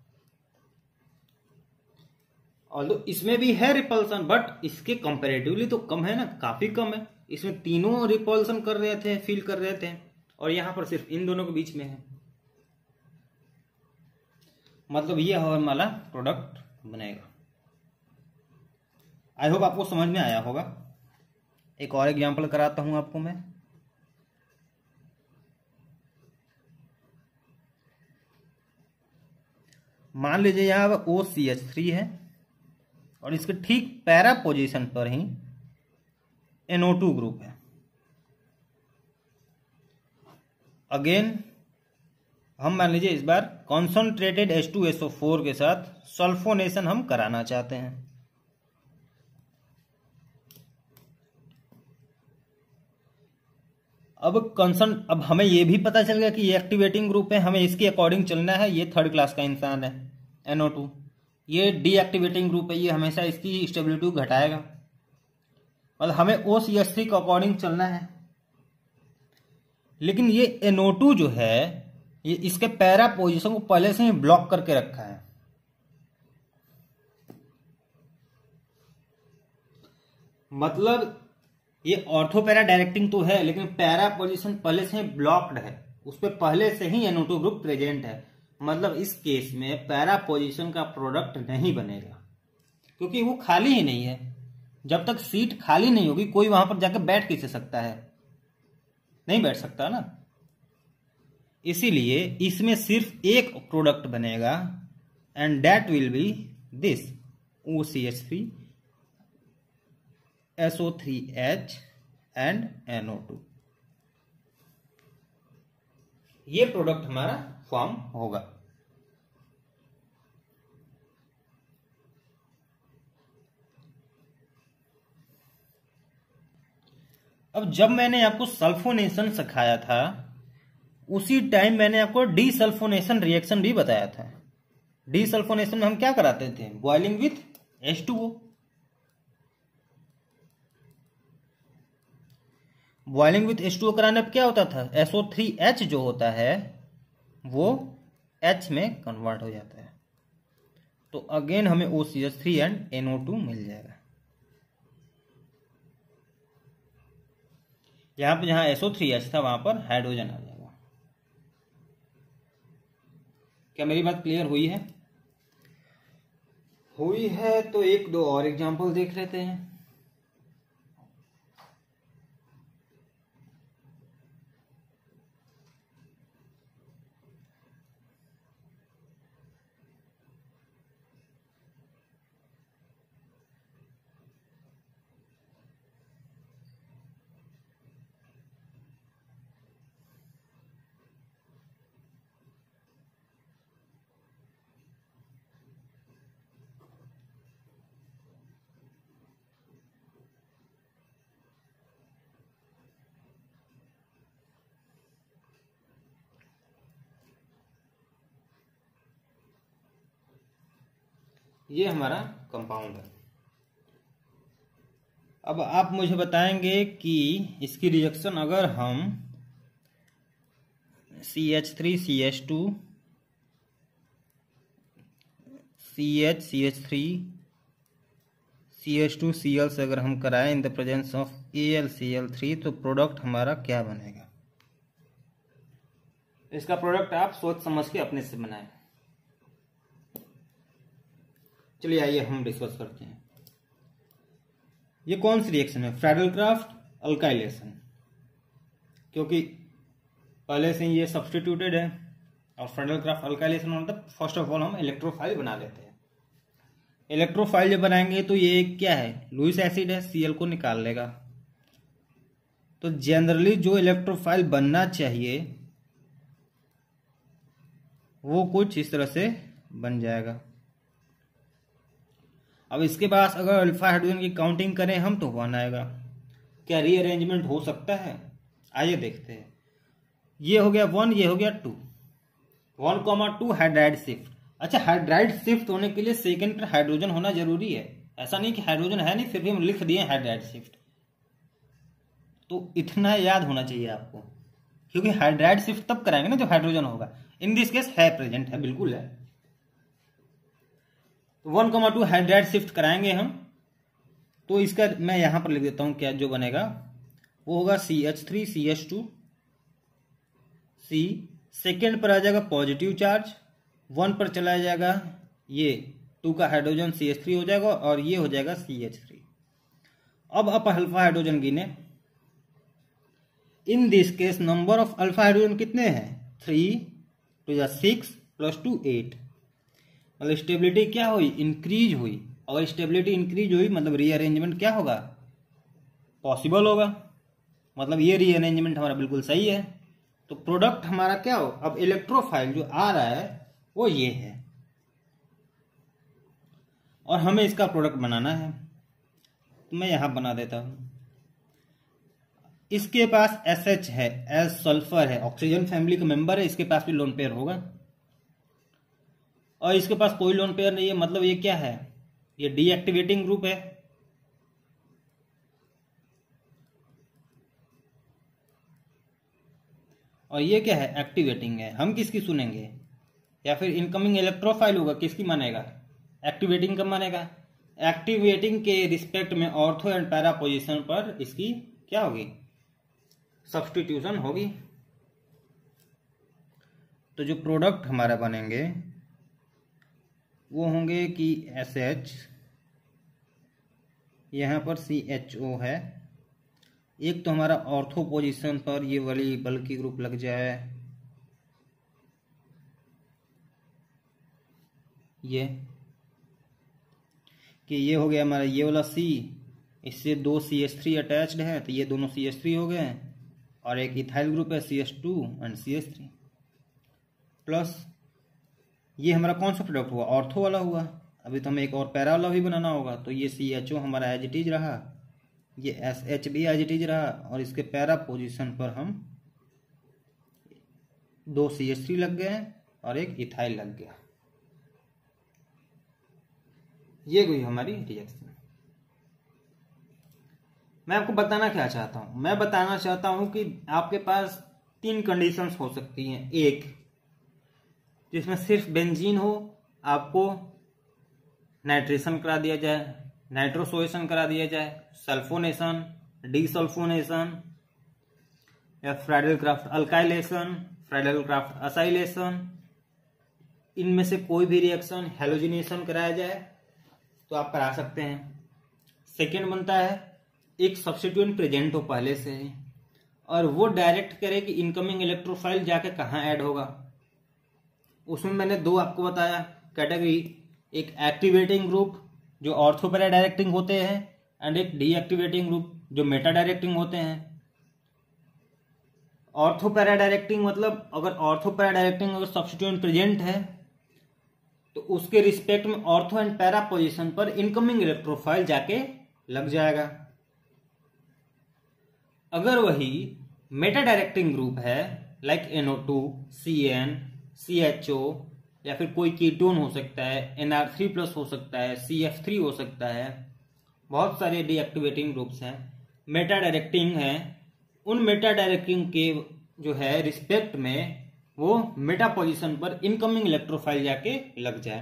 और तो इसमें भी है रिपल्सन, बट इसके कंपैरेटिवली तो कम है ना, काफी कम है। इसमें तीनों रिपल्सन कर रहे थे, फील कर रहे थे, और यहां पर सिर्फ इन दोनों के बीच में है। मतलब ये हमारा प्रोडक्ट बनेगा। आई होप आपको समझ में आया होगा। एक और एग्जांपल कराता हूं आपको मैं। मान लीजिए यहां ओ सी एच थ्री है और इसके ठीक पैरा पोजीशन पर ही एन ओ टू ग्रुप है। अगेन हम मान लीजिए इस बार concentrated H two S O four के साथ सल्फोनेशन हम कराना चाहते हैं। अब कंसन अब हमें यह भी पता चल गया कि ये एक्टिवेटिंग ग्रुप है, हमें इसके अकॉर्डिंग चलना है। ये थर्ड क्लास का इंसान है एन ओ टू, ये डीएक्टिवेटिंग ग्रुप है, ये हमेशा इसकी स्टेबिलिटी घटाएगा। मतलब हमें ओ सी एच थ्री के अकॉर्डिंग चलना है। लेकिन ये एन ओ टू जो है ये इसके पैरा पोजीशन को पहले से ही ब्लॉक करके रखा है। मतलब ये ऑर्थो पैरा डायरेक्टिंग तो है, लेकिन पैरा पोजीशन पहले से ही ब्लॉक्ड है, उस पर पहले से ही N O two group present है। मतलब इस केस में पैरा पोजीशन का प्रोडक्ट नहीं बनेगा, क्योंकि वो खाली ही नहीं है। जब तक सीट खाली नहीं होगी कोई वहां पर जाकर बैठ कैसे सकता है, नहीं बैठ सकता ना। इसीलिए इसमें सिर्फ एक प्रोडक्ट बनेगा and that will be this O C H three S O three H and N O two. ये प्रोडक्ट हमारा फॉर्म होगा। अब जब मैंने आपको सल्फोनेशन सिखाया था उसी टाइम मैंने आपको डीसल्फोनेशन रिएक्शन भी बताया था। डीसल्फोनेशन में हम क्या कराते थे, boiling with H two O. Boiling with H two O कराने पर क्या होता था, एस ओ थ्री एच जो होता है वो H में कन्वर्ट हो जाता है। तो अगेन हमें O C H three and N O two मिल जाएगा। यहां पर जहां एस ओ थ्री एच था वहां पर हाइड्रोजन आ जाएगा। क्या मेरी बात क्लियर हुई है? हुई है तो एक दो और एग्जांपल देख लेते हैं। ये हमारा कंपाउंड है। अब आप मुझे बताएंगे कि इसकी रिएक्शन अगर हम C H three C H two C H C H three C H two C L से अगर हम कराएं in the presence of A L C L three तो प्रोडक्ट हमारा क्या बनेगा। इसका प्रोडक्ट आप सोच समझ के अपने से बनाएं। चलिए आइए हम डिस्कस करते हैं। ये कौन सी रिएक्शन है? फ्रैडलक्राफ्ट अल्काइलेशन, क्योंकि पहले से ये सब्स्टिट्यूटेड है और फ्रैडलक्राफ्ट अल्काइलेशन मतलब फर्स्ट ऑफ ऑल हम इलेक्ट्रोफाइल बना लेते हैं। इलेक्ट्रोफाइल जब बनाएंगे तो ये क्या है? लुईस एसिड है, सीएल को निकाल लेगा। तो जनरली जो इलेक्ट्रोफाइल बनना चाहिए वो कुछ इस तरह से बन जाएगा। अब इसके पास अगर अल्फा हाइड्रोजन की काउंटिंग करें हम तो वन आएगा। क्या रीअरेंजमेंट हो सकता है? आइए देखते हैं। ये हो गया वन, ये हो गया two, one comma two hydride shift. अच्छा, हाइड्राइड शिफ्ट होने के लिए सेकेंड पर हाइड्रोजन होना जरूरी है। ऐसा नहीं कि हाइड्रोजन है नहीं फिर भी हम लिख दिए हाइड्राइड शिफ्ट। तो इतना याद होना चाहिए आपको, क्योंकि हाइड्राइड शिफ्ट तब कराएंगे ना जब हाइड्रोजन होगा। इन दिस केस है प्रेजेंट है, बिल्कुल है। One comma two hydride shift कराएंगे हम तो इसका मैं यहां पर लिख देता हूं। क्या जो बनेगा वो होगा C H three C H two C, second पर आ जाएगा पॉजिटिव चार्ज, वन पर चला जाएगा ये टू का हाइड्रोजन सी एच थ्री हो जाएगा और ये हो जाएगा सी एच थ्री। अब आप अल्फा हाइड्रोजन गिने। In this case number of alpha hydrogen कितने हैं? थ्री टू या सिक्स प्लस टू एट। मतलब स्टेबिलिटी क्या हुई? इंक्रीज हुई। अगर स्टेबिलिटी इंक्रीज हुई मतलब रीअरेंजमेंट क्या होगा? पॉसिबल होगा। मतलब ये रीअरेंजमेंट हमारा बिल्कुल सही है। तो प्रोडक्ट हमारा क्या हो? अब इलेक्ट्रोफाइल जो आ रहा है वो ये है और हमें इसका प्रोडक्ट बनाना है। तो मैं यहां बना देता हूं। इसके पास एस एच है, एस सल्फर है, ऑक्सीजन फैमिली का मेंबर है। इसके पास भी लोन पेयर होगा और इसके पास कोई लोन पेयर नहीं है। मतलब ये क्या है? ये डीएक्टिवेटिंग ग्रुप है। और ये क्या है? एक्टिवेटिंग है। हम किसकी सुनेंगे? या फिर इनकमिंग इलेक्ट्रोफाइल होगा, किसकी मानेगा? एक्टिवेटिंग का मानेगा। एक्टिवेटिंग के रिस्पेक्ट में ऑर्थो एंड पैरा पोजीशन पर इसकी क्या होगी? सब्स्टिट्यूशन होगी। तो जो प्रोडक्ट हमारा बनेंगे वो होंगे कि एस एच, यहाँ पर सी एच ओ है। एक तो हमारा ऑर्थो पोजीशन पर ये वाली बल्कि ग्रुप लग जाए, ये कि ये हो गया हमारा ये वाला सी, इससे दो सी एच थ्री अटैच्ड है तो ये दोनों सी एच थ्री हो गए। और एक इथाइल ग्रुप है C H two and C H three plus ये हमारा कौन सा प्रोडक्ट हुआ? ऑर्थो वाला हुआ। अभी तो हमें एक और पैरा वाला भी बनाना होगा। तो ये सी एच ओ हमारा एज इट इज रहा, ये एस एच भी एज इट इज रहा और इसके पैरा पोजीशन पर हम दो सी एच थ्री लग गए और एक इथाइल लग गया। ये हुई हमारी रिएक्शन। मैं आपको बताना क्या चाहता हूं? मैं बताना चाहता हूं कि आपके पास तीन कंडीशंस हो सकती हैं। एक जिसमें सिर्फ बेंजीन हो, आपको नाइट्रेशन करा दिया जाए, नाइट्रोसोएशन करा दिया जाए, सल्फोनेशन, डीसल्फोनेशन या फ्रैडलक्राफ्ट अल्काइलेशन, फ्रैडलक्राफ्ट असाइलेशन, इनमें से कोई भी रिएक्शन, हेलोजिनेशन कराया जाए तो आप करा सकते हैं। सेकेंड बनता है एक सब्स्टिट्यूएंट प्रेजेंट हो पहले से ही और वो डायरेक्ट करे कि इनकमिंग इलेक्ट्रोफाइल जाके कहाँ ऐड होगा। उसमें मैंने दो आपको बताया कैटेगरी, एक एक्टिवेटिंग ग्रुप जो ऑर्थोपैरा डायरेक्टिंग होते हैं एंड एक डीएक्टिवेटिंग ग्रुप जो मेटा डायरेक्टिंग होते हैं। ऑर्थोपैरा डायरेक्टिंग मतलब अगर ऑर्थोपैरा डायरेक्टिंग अगर सब्स्टिट्यूएंट प्रेजेंट है तो उसके रिस्पेक्ट में ऑर्थो एंड पैरा पोजीशन पर इनकमिंग इलेक्ट्रोफाइल जाके लग जाएगा। अगर वही मेटा डायरेक्टिंग ग्रुप है like N O two, C N, C H O या फिर कोई कीटोन हो सकता है, एन आर थ्री प्लस हो सकता है, सी एफ थ्री हो सकता है, बहुत सारे डीएक्टिवेटिंग ग्रुप्स हैं, मेटा डायरेक्टिंग है, उन मेटा डायरेक्टिंग के जो है रिस्पेक्ट में वो मेटा पोजीशन पर इनकमिंग इलेक्ट्रोफाइल जाके लग जाए।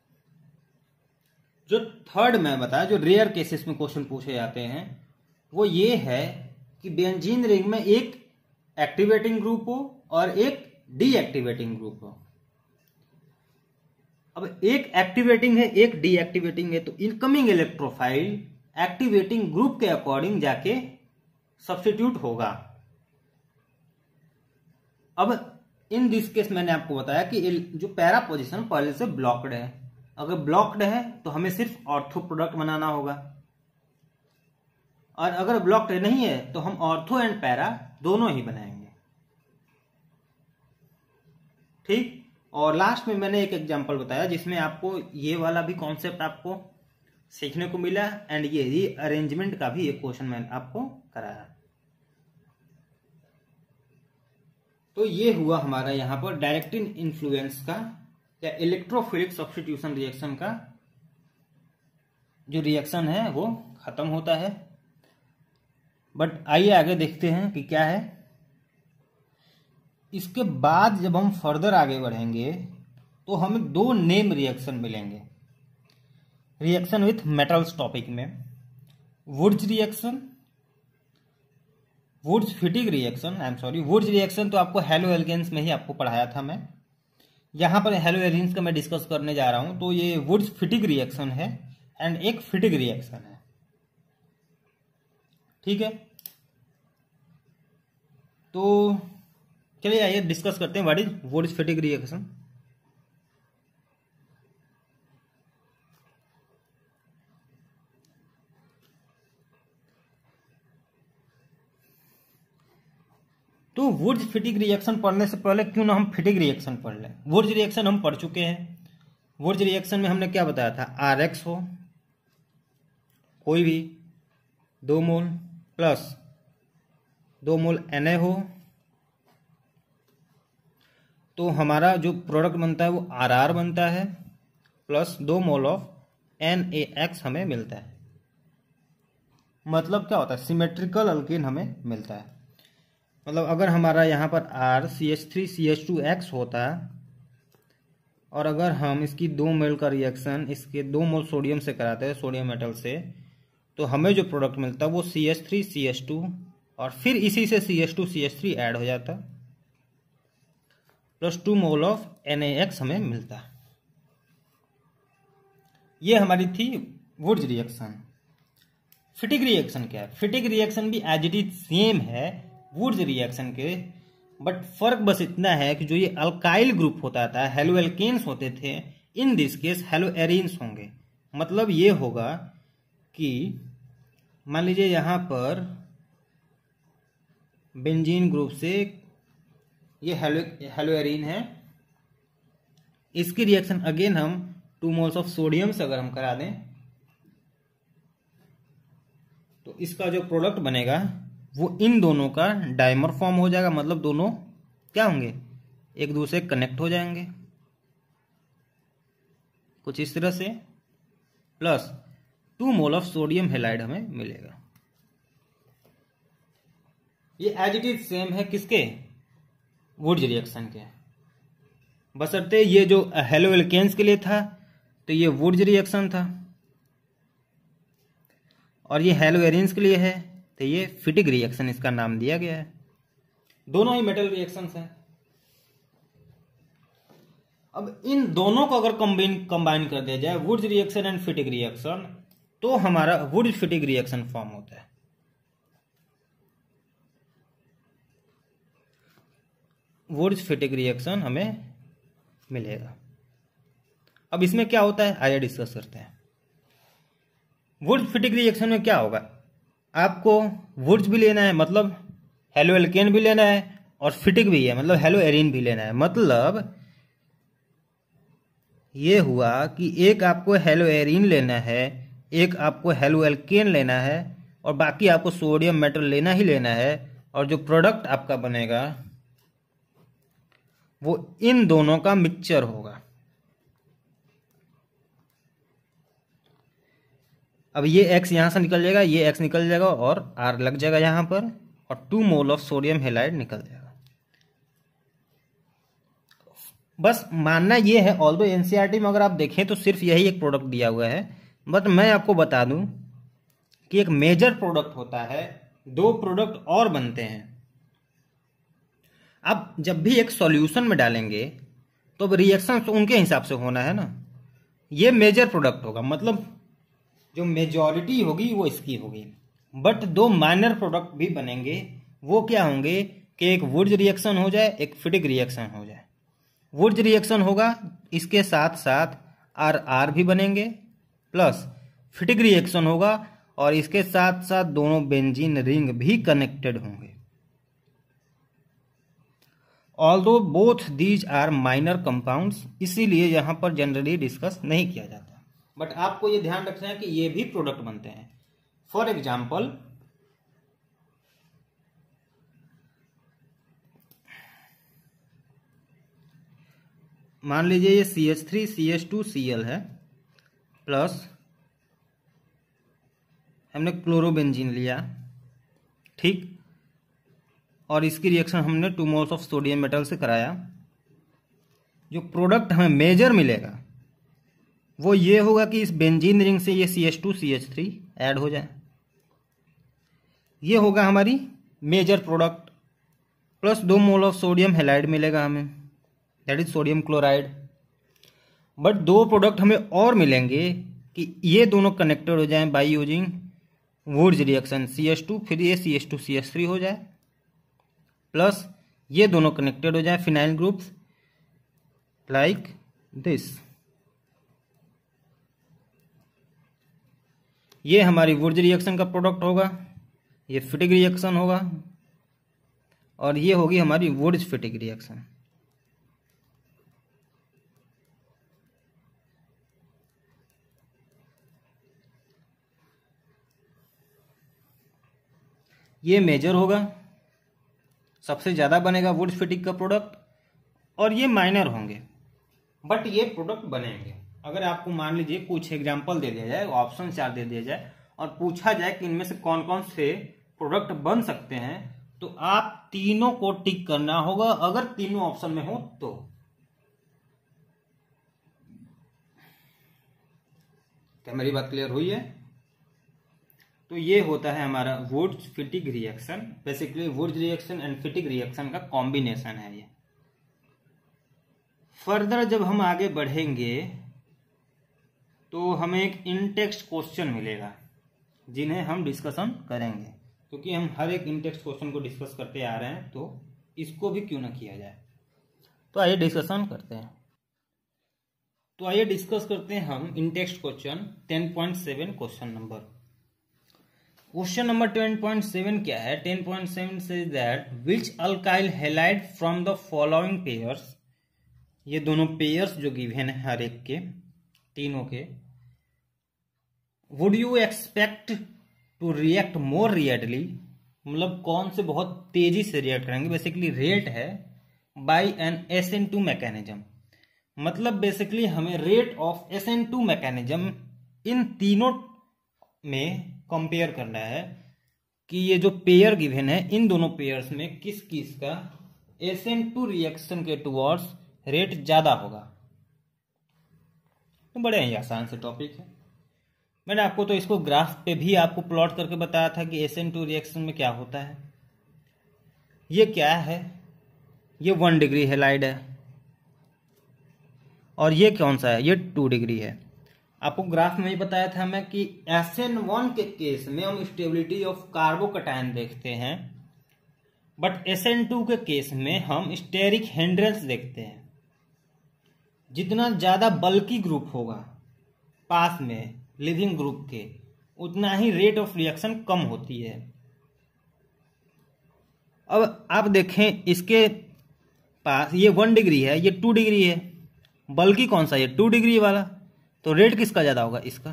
जो थर्ड मैं बताया जो रेयर केसेस में क्वेश्चन पूछे जाते हैं वो ये है कि बेंजीन रिंग में एक एक्टिवेटिंग ग्रुप हो और एक डीएक्टिवेटिंग ग्रुप हो। अब एक एक्टिवेटिंग है एक डीएक्टिवेटिंग है तो इनकमिंग इलेक्ट्रोफाइल एक्टिवेटिंग ग्रुप के अकॉर्डिंग जाके सब्स्टिट्यूट होगा। अब इन दिस केस मैंने आपको बताया कि जो पैरा पोजीशन पहले से ब्लॉक्ड है, अगर ब्लॉक्ड है तो हमें सिर्फ ऑर्थो प्रोडक्ट बनाना होगा और अगर ब्लॉक्ड नहीं है तो हम ऑर्थो एंड पैरा दोनों ही बनाएंगे। ठीक। और लास्ट में मैंने एक एग्जांपल बताया जिसमें आपको ये वाला भी कॉन्सेप्ट आपको सीखने को मिला एंड ये री अरेंजमेंट का भी एक क्वेश्चन मैंने आपको कराया। तो ये हुआ हमारा यहाँ पर डायरेक्टिंग इन्फ्लुएंस का या इलेक्ट्रोफिलिक सब्स्टिट्यूशन रिएक्शन का जो रिएक्शन है वो खत्म होता है। बट आइए आगे देखते हैं कि क्या है। इसके बाद जब हम फर्दर आगे बढ़ेंगे तो हमें दो नेम रिएक्शन मिलेंगे रिएक्शन विथ मेटल्स टॉपिक में, Wurtz reaction, Wurtz Fittig reaction, I am sorry Wurtz reaction तो आपको हेलो एल्केन्स में ही आपको पढ़ाया था मैं, यहां पर हेलो एल्केन्स का मैं डिस्कस करने जा रहा हूं। तो ये वुड्स फिटिग रिएक्शन है एंड एक फिटिग रिएक्शन है। ठीक है, तो चलिए आइए डिस्कस करते हैं what is Wurtz Fittig reaction. तो वुड्स फिटिग रिएक्शन पढ़ने से पहले क्यों ना हम फिटिग रिएक्शन पढ़ लें। वुड्स रिएक्शन हम पढ़ चुके हैं। वुड्स रिएक्शन में हमने क्या बताया था, आर एक्स हो कोई भी दो मोल प्लस दो मोल एन ए हो तो हमारा जो प्रोडक्ट बनता है वो आर आर बनता है प्लस दो mole of N A X हमें मिलता है। मतलब क्या होता है, सिमेट्रिकल अल्केन हमें मिलता है। मतलब अगर हमारा यहाँ पर R C H three C H two X होता और अगर हम इसकी दो मोल का रिएक्शन इसके दो मोल सोडियम से कराते हैं, सोडियम मेटल से, तो हमें जो प्रोडक्ट मिलता है वो C H three C H two और फिर इसी से C H two C H three add हो जाता plus two mole of N A X हमें मिलता। ये हमारी थी वुड्स रिएक्शन। फिटिग रिएक्शन क्या है, फिटिग रिएक्शन भी एज इट इज सेम है वुड्स रिएक्शन के, बट फर्क बस इतना है कि जो ये अल्काइल ग्रुप होता था, हेलो एल्केन्स होते थे, in this case halo arenes होंगे। मतलब ये होगा कि मान लीजिए यहां पर बेंजीन ग्रुप से ये हेलो हेलो एरीन है, इसकी रिएक्शन अगेन हम टू मोल्स ऑफ सोडियम से अगर हम करा दें तो इसका जो प्रोडक्ट बनेगा वो इन दोनों का डाइमर फॉर्म हो जाएगा। मतलब दोनों क्या होंगे, एक दूसरे कनेक्ट हो जाएंगे कुछ इस तरह से, plus two mole of sodium halide हमें मिलेगा। ये एज इट इज सेम है किसके, वुड्स रिएक्शन के, बशर्ते ये जो हेलो एल्केन्स के लिए था तो ये वुड्स रिएक्शन था और ये हेलो एरीन्स के लिए है तो ये फिटिग रिएक्शन इसका नाम दिया गया है। दोनों ही मेटल रिएक्शंस हैं। अब इन दोनों को अगर कंबाइन कंबाइन कर दिया जाए, Wurtz reaction and Fittig reaction, तो हमारा वुड्स फिटिक रिएक्शन फॉर्म होता है। वुड्स फिटिक रिएक्शन हमें मिलेगा। अब इसमें क्या होता है आइए डिस्कस करते हैं। वुड्स फिटिक रिएक्शन में क्या होगा, आपको वुड्स भी लेना है मतलब हेलो एल्केन भी लेना है, और फिटिक भी है मतलब हेलो एरीन भी लेना है। मतलब ये हुआ कि एक आपको हेलो एरीन लेना है, एक आपको हेलो एल्केन लेना है, और बाकी आपको सोडियम मेटल लेना ही लेना है, और जो प्रोडक्ट आपका बनेगा वो इन दोनों का मिक्सचर होगा। अब ये X यहां से निकल जाएगा, ये X निकल जाएगा और R लग जाएगा यहां पर, और two mole of sodium halide निकल जाएगा। बस मानना ये है, ऑल्दो एनसीईआरटी में अगर आप देखें तो सिर्फ यही एक प्रोडक्ट दिया हुआ है, बट मैं आपको बता दूं कि एक मेजर प्रोडक्ट होता है, दो प्रोडक्ट और बनते हैं। अब जब भी एक सॉल्यूशन में डालेंगे तो अब रिएक्शन तो उनके हिसाब से होना है ना। ये मेजर प्रोडक्ट होगा, मतलब जो मेजॉरिटी होगी वो इसकी होगी, बट दो माइनर प्रोडक्ट भी बनेंगे। वो क्या होंगे कि एक वुड्स रिएक्शन हो जाए, एक फिटिक रिएक्शन हो जाए। वुड्स रिएक्शन होगा, इसके साथ साथ आर आर भी बनेंगे, प्लस फिटिक रिएक्शन होगा और इसके साथ साथ दोनों बेंजीन रिंग भी कनेक्टेड होंगे। Although both these are minor compounds, इसीलिए यहां पर जनरली डिस्कस नहीं किया जाता, बट आपको ये ध्यान रखना है कि ये भी प्रोडक्ट बनते हैं। फॉर एग्जाम्पल मान लीजिए ये C H three C H two C L है, प्लस हमने क्लोरोबेंजीन लिया, ठीक, और इसकी रिएक्शन हमने two moles of sodium metal से कराया। जो प्रोडक्ट हमें मेजर मिलेगा वो ये होगा कि इस बेंजीन रिंग से ये C H two C H three add हो जाए, ये होगा हमारी मेजर प्रोडक्ट, प्लस दो मोल ऑफ सोडियम हेलाइड मिलेगा हमें, that is sodium chloride. But दो प्रोडक्ट हमें और मिलेंगे कि ये दोनों कनेक्टेड हो जाएं by using Wurtz reaction, C H two फिर ये C H two C H three हो जाए, प्लस ये दोनों कनेक्टेड हो जाए फिनाइल ग्रुप्स लाइक दिस। ये हमारी वुड्स रिएक्शन का प्रोडक्ट होगा, ये फिटिक रिएक्शन होगा, और ये होगी हमारी वुड्स फिटिक रिएक्शन। ये मेजर होगा, सबसे ज्यादा बनेगा वुड्स फिटिक का प्रोडक्ट, और ये माइनर होंगे बट ये प्रोडक्ट बनेंगे। अगर आपको मान लीजिए कुछ एग्जांपल दे दिया जाए, ऑप्शन चार दे दिया जाए और पूछा जाए कि इनमें से कौन कौन से प्रोडक्ट बन सकते हैं, तो आप तीनों को टिक करना होगा अगर तीनों ऑप्शन में हो तो। क्या मेरी बात क्लियर हुई है? तो ये होता है हमारा Wurtz Fittig reaction. Basically Wurtz reaction and Fittig reaction का कॉम्बिनेशन है ये। फर्दर जब हम आगे बढ़ेंगे तो हमें एक इनटेक्स्ट क्वेश्चन मिलेगा जिन्हें हम डिस्कशन करेंगे, क्योंकि हम हर एक इनटेक्स्ट क्वेश्चन को डिस्कस करते आ रहे हैं, तो इसको भी क्यों ना किया जाए। तो आइए डिस्कशन करते हैं। तो आइए डिस्कस करते हैं हम intext question ten point seven question number. Question number ten point seven क्या है? Ten point seven says that which alkyl halide from the following pairs, ये दोनों पेयर्स जो गिवन है हर एक के, तीनों के, would you expect to react more readily, मतलब कौन से बहुत तेजी से रिएक्ट करेंगे। बेसिकली रेट है by N S N two mechanism, मतलब बेसिकली हमें rate of S N two mechanism इन तीनों में कंपेयर करना है कि ये जो पेयर गिवन है इन दोनों पेयर्स में किस किस का एस एन टू रिएक्शन के टुवर्ड्स रेट ज्यादा होगा। तो बड़े ही आसान से टॉपिक है। मैंने आपको तो इसको ग्राफ पे भी आपको प्लॉट करके बताया था कि एस एन टू रिएक्शन में क्या होता है। ये क्या है? ये वन डिग्री हेलाइड है, और ये कौन सा है, ये टू डिग्री है। आपको ग्राफ में ही बताया था मैं कि एस एन वन के केस में हम स्टेबिलिटी ऑफ कार्बोकैटायन देखते हैं, बट एस एन टू के केस में हम स्टेरिक हिंड्रेंस देखते हैं। जितना ज्यादा बल्की ग्रुप होगा पास में लिविंग ग्रुप के, उतना ही रेट ऑफ रिएक्शन कम होती है। अब आप देखें इसके पास ये वन डिग्री है, ये टू डिग्री है, बल्कि कौन सा, ये टू डिग्री वाला, तो रेट किसका ज्यादा होगा, इसका।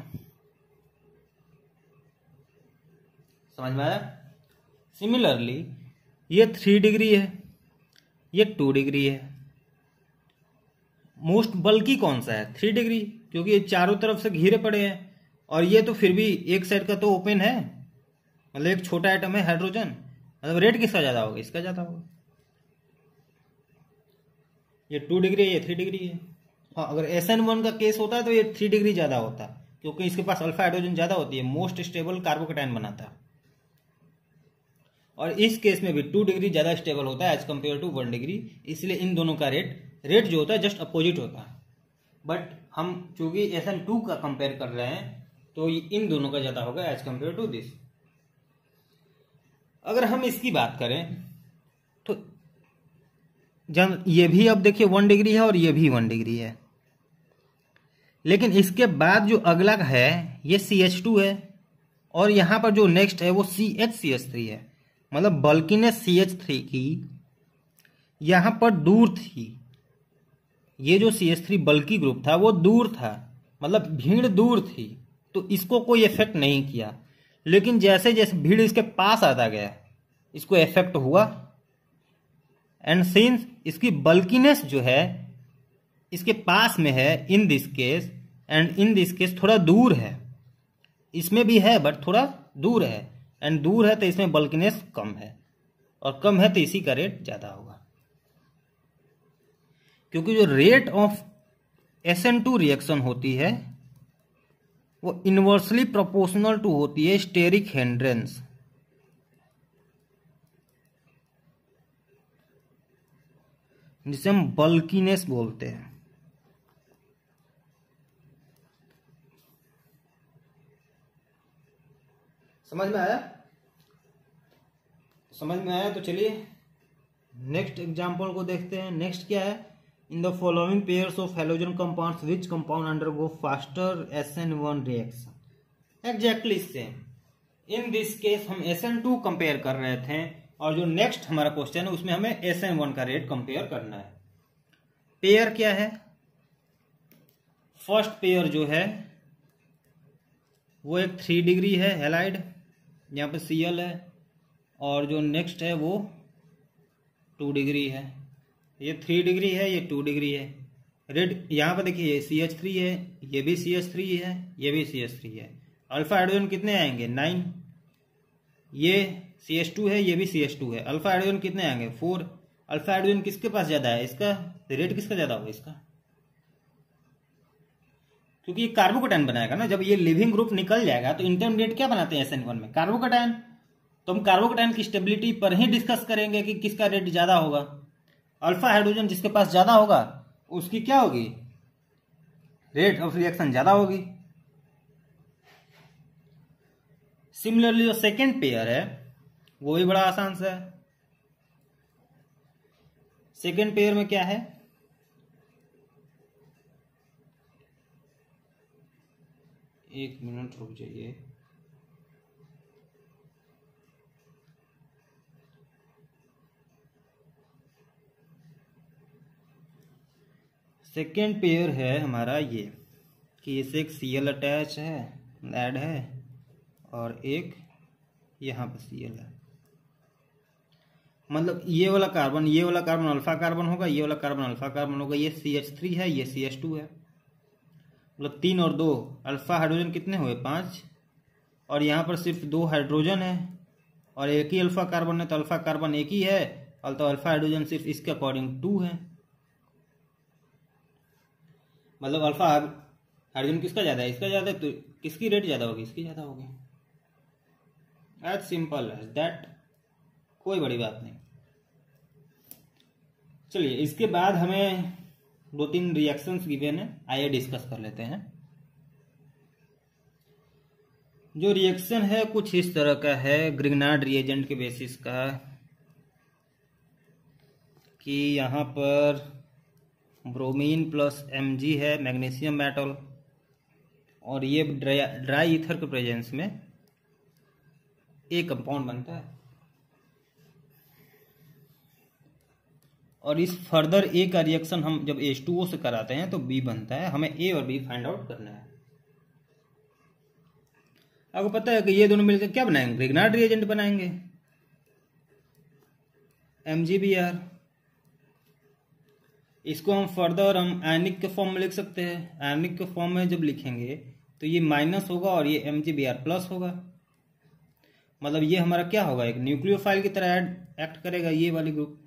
समझ में आया। सिमिलरली ये थ्री डिग्री है, ये टू डिग्री है, मोस्ट बल्कि कौन सा है, थ्री डिग्री, क्योंकि ये चारों तरफ से घिरे पड़े हैं, और ये तो फिर भी एक साइड का तो ओपन है, मतलब एक छोटा एटम है हाइड्रोजन, मतलब रेट किसका ज्यादा होगा, इसका ज्यादा होगा। ये टू डिग्री है, ये थ्री डिग्री है। हाँ, अगर एस एन वन का केस होता है तो ये थ्री डिग्री ज्यादा होता है, क्योंकि इसके पास अल्फा हाइड्रोजन ज्यादा होती है, मोस्ट स्टेबल कार्बोकैटायन बनाता है। और इस केस में भी टू डिग्री ज्यादा स्टेबल होता है as compare to one degree, इसलिए इन दोनों का रेट रेट जो होता है जस्ट अपोजिट होता है। बट हम चूंकि एस एन टू का कंपेयर कर रहे हैं तो इन दोनों का ज्यादा होगा एज कम्पेयर टू दिस। अगर हम इसकी बात करें तो जब ये भी अब देखिए वन डिग्री है और ये भी वन डिग्री है, लेकिन इसके बाद जो अगला है ये सी एच टू है, और यहां पर जो नेक्स्ट है वो C H C H three है। मतलब बल्किनेस सी एच थ्री की यहां पर दूर थी, ये जो C H three bulky group था वो दूर था, मतलब भीड़ दूर थी, तो इसको कोई इफेक्ट नहीं किया। लेकिन जैसे जैसे भीड़ इसके पास आता गया इसको इफेक्ट हुआ, एंड सिंस इसकी बल्किनेस जो है इसके पास में है in this case, and in this case थोड़ा दूर है, इसमें भी है बट थोड़ा दूर है, एंड दूर है तो इसमें बल्किनेस कम है, और कम है तो इसी का रेट ज्यादा होगा। क्योंकि जो rate of S N two reaction होती है वो इनवर्सली प्रोपोर्शनल टू होती है स्टेरिक हिंड्रेंस। जिसे हम बल्कीनेस बोलते हैं। समझ में आया? समझ में आया तो चलिए नेक्स्ट एग्जांपल को देखते हैं। नेक्स्ट क्या है, in the following pairs of halogen compounds which compound undergo faster S N one reaction. Exactly same. In this case हम एस एन टू कंपेयर कर रहे थे, और जो नेक्स्ट हमारा क्वेश्चन है उसमें हमें एस एन वन का रेट कंपेयर करना है। पेयर क्या है, फर्स्ट पेयर जो है वो एक थ्री डिग्री है हैलाइड, यहाँ पे सी एल है, और जो नेक्स्ट है वो टू डिग्री है। ये थ्री डिग्री है, ये टू डिग्री है। रेड यहाँ पर देखिए ये सी एच थ्री है, ये भी सी एच थ्री है, ये भी सी एच थ्री है। अल्फा हाइड्रोजन कितने आएंगे, नाइन। ये सी एच टू है, ये भी सी एच टू है। अल्फा हाइड्रोजन कितने आएंगे, फोर। अल्फा हाइड्रोजन किसके पास ज्यादा है, इसका। रेट किसका ज्यादा होगा, इसका, क्योंकि ये कार्बोकैटायन बनाएगा ना। जब ये लिविंग ग्रुप निकल जाएगा तो इंटरमीडिएट क्या बनाते हैं एस एन वन में, कार्बोकैटायन। तो हम कार्बोकैटायन की स्टेबिलिटी पर ही डिस्कस करेंगे कि किसका रेट ज्यादा होगा। अल्फा हाइड्रोजन जिसके पास ज्यादा होगा उसकी क्या होगी, रेट ऑफ रिएक्शन ज्यादा होगी। सिमिलरली जो सेकेंड पेयर है वो भी बड़ा आसान सा है। सेकेंड पेयर में क्या है, एक मिनट रुक जाइए। सेकेंड पेयर है हमारा ये कि इसे एक सी एल अटैच है, ऐड है, और एक यहाँ पर सी एल है। मतलब ये वाला कार्बन ये वाला कार्बन अल्फा कार्बन होगा, ये वाला कार्बन अल्फा कार्बन होगा। ये सी एच थ्री है, ये सी एच टू है। मतलब तीन और दो अल्फा हाइड्रोजन कितने हुए, पांच। और यहाँ पर सिर्फ दो हाइड्रोजन है और एक ही अल्फा कार्बन है, तो अल्फा कार्बन एक ही है, और तो अल्फा हाइड्रोजन सिर्फ इसके अकॉर्डिंग टू है। मतलब अल्फा हाइड्रोजन किसका ज्यादा है, इसका ज्यादा है, तो किसकी रेट ज्यादा होगी, इसकी ज्यादा होगी। एज सिंपल एज दैट, कोई बड़ी बात नहीं। चलिए इसके बाद हमें दो तीन रिएक्शंस गिवन है, आइए डिस्कस कर लेते हैं। जो रिएक्शन है कुछ इस तरह का है, ग्रिग्नार्ड रिएजेंट के बेसिस का, कि यहाँ पर ब्रोमीन प्लस एम जी है मैग्नीशियम मेटल, और ये ड्राई ड्राई ईथर के प्रेजेंस में एक कंपाउंड बनता है, और इस फर्दर ए का रिएक्शन हम जब एच टू ओ से कराते हैं तो बी बनता है। हमें ए और बी फाइंड आउट करना है। आपको पता है कि ये दोनों मिलकर क्या बनाएंगे? ग्रिग्नार्ड रिएजेंट बनाएंगे, एम जी बी आर। इसको हम फर्दर हम आयनिक के फॉर्म में लिख सकते हैं। आयनिक के फॉर्म में जब लिखेंगे तो ये माइनस होगा और ये M G B R plus होगा। मतलब ये हमारा क्या होगा? एक न्यूक्लियोफाइल की तरह एक्ट करेगा ये वाली ग्रुप।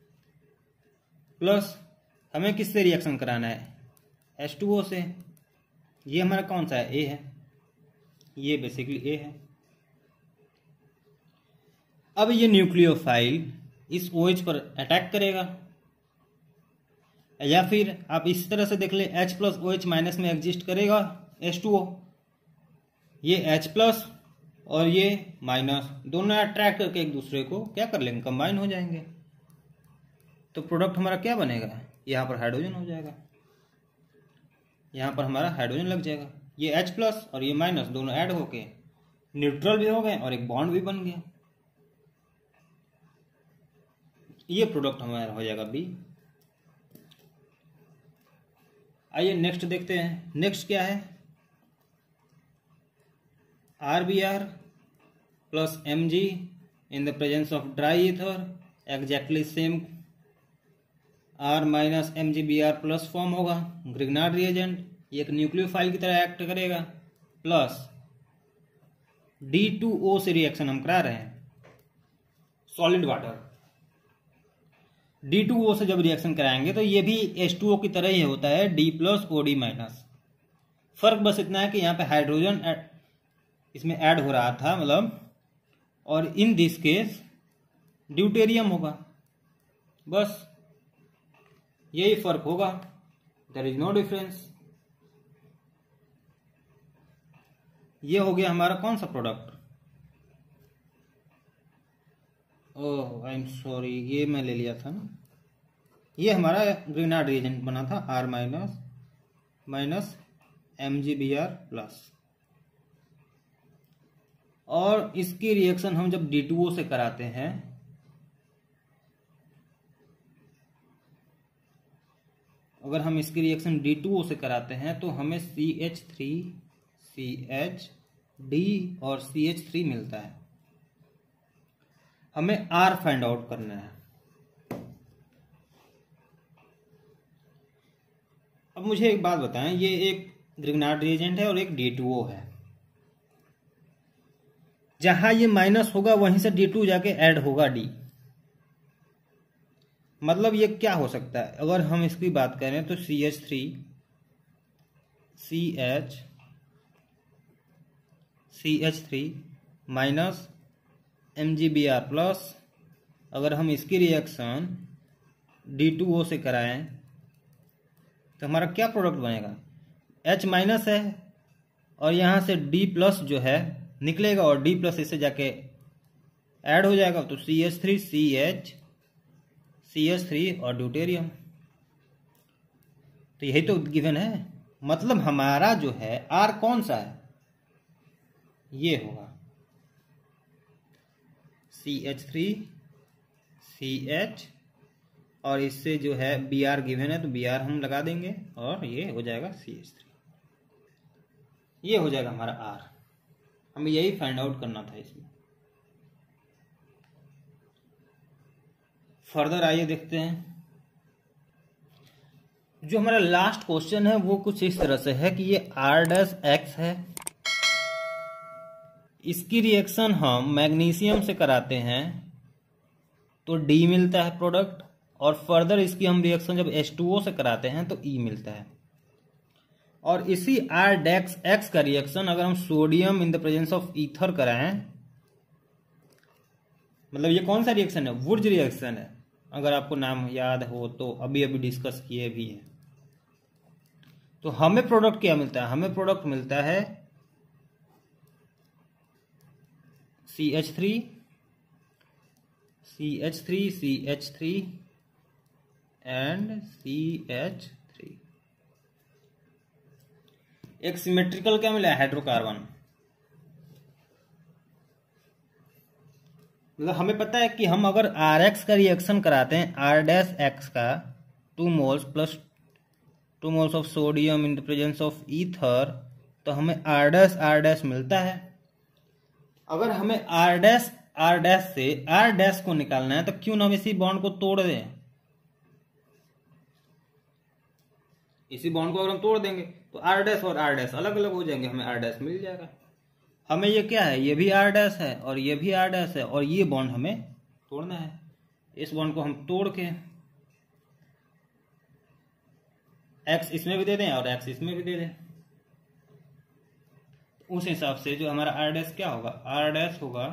प्लस हमें किससे रिएक्शन कराना है? एच टू ओ से। ये हमारा कौन सा है? ए है। ये बेसिकली ए है। अब ये न्यूक्लियोफाइल इस OH पर अटैक करेगा, या फिर आप इस तरह से देख ले, H plus O H minus में एग्जिस्ट करेगा एच टू ओ। ये H प्लस और ये माइनस दोनों अट्रैक्ट करके एक दूसरे को क्या कर लेंगे? कंबाइन हो जाएंगे। तो प्रोडक्ट हमारा क्या बनेगा? यहाँ पर हाइड्रोजन हो जाएगा, यहाँ पर हमारा हाइड्रोजन लग जाएगा। ये H प्लस और ये माइनस दोनों ऐड होके न्यूट्रल भी हो गए और एक बॉन्ड भी बन गया। ये प्रोडक्ट हमारा हो जाएगा बी। आइए नेक्स्ट देखते हैं। नेक्स्ट क्या है? R B R plus M G in the presence of dry ether, exactly same R minus M G B R plus form होगा। ग्रिग्नार्ड रिएजेंट, ये एक न्यूक्लियोफाइल की तरह एक्ट करेगा। प्लस डी टू ओ से reaction हम करा रहे हैं, solid water. D two O से जब रिएक्शन कराएंगे तो ये भी एच टू ओ की तरह ही होता है, D plus O D minus. फर्क बस इतना है कि यहाँ पे हाइड्रोजन इसमें ऐड हो रहा था, मतलब, और इन दिस केस ड्यूटेरियम होगा। बस यही फर्क होगा, देयर इज नो डिफरेंस। ये हो गया हमारा कौन सा product? Oh I am sorry, ये मैं ले लिया था ना। ये हमारा ग्रिग्नार्ड रिएजेंट बना था, R minus minus M G B R plus, और इसकी रिएक्शन हम जब डी टू ओ से कराते हैं अगर हम इसकी रिएक्शन डी टू ओ से कराते हैं तो हमें C H three C H D और सी एच थ्री मिलता है। हमें R फाइंड आउट करना है। अब मुझे एक बात बताएं, ये एक ग्रिग्नार्ड रिएजेंट है और एक डी टू ओ है। जहां ये माइनस होगा वहीं से डी टू जाके ऐड होगा D। मतलब ये क्या हो सकता है? अगर हम इसकी बात करें तो C H three C H C H three minus M G B R plus, अगर हम इसकी रिएक्शन डी टू ओ से कराएं तो हमारा क्या प्रोडक्ट बनेगा? H माइनस है और यहाँ से D प्लस जो है निकलेगा और D प्लस इससे जाके ऐड हो जाएगा, तो C H three C H C H three और ड्यूटेरियम। तो यही तो गिवन है। मतलब हमारा जो है R कौन सा है? ये होगा C H three C H, और इससे जो है बी आर गिवन है तो बी आर हम लगा देंगे और ये हो जाएगा सी एच थ्री। ये हो जाएगा हमारा R। हमें यही फाइंड आउट करना था इसमें। फर्दर आइए देखते हैं। जो हमारा लास्ट क्वेश्चन है वो कुछ इस तरह से है कि ये R डैश एक्स है, इसकी रिएक्शन हम मैग्नीशियम से कराते हैं तो D मिलता है प्रोडक्ट, और फर्दर इसकी हम रिएक्शन जब एच टू ओ से कराते हैं तो E मिलता है। और इसी R डैश एक्स का रिएक्शन अगर हम sodium in the presence of ether कराएं, मतलब ये कौन सा रिएक्शन है? वुर्ज रिएक्शन है। अगर आपको नाम याद हो तो अभी अभी डिस्कस किए भी है। तो हमें प्रोडक्ट क्या मिलता है, हमें प्रोडक्ट मिलता है C H three C H three C H three and C H three. एक सिमेट्रिकल क्या मिला है, हाइड्रोकार्बन। मतलब हमें पता है कि हम अगर आर एक्स का रिएक्शन कराते हैं, आर डैश एक्स का two moles plus two moles of sodium in the presence of ether, तो हमें आर डैश आर डैश मिलता है। अगर हमें आर डैश आर डैश से आर डैश को निकालना है तो क्यों ना हम इसी बॉन्ड को तोड़ दें। इसी बॉन्ड को अगर हम तोड़ देंगे तो आर डैश और आर डैश अलग अलग हो जाएंगे, हमें आर डैश मिल जाएगा। हमें ये क्या है, ये भी आर डैश है और ये भी आर डैश है, और ये बॉन्ड हमें तोड़ना है। इस बॉन्ड को हम तोड़ के एक्स इसमें भी दे दें और एक्स इसमें भी दे दें, उस हिसाब से जो हमारा आर डैश क्या होगा, आर डैश होगा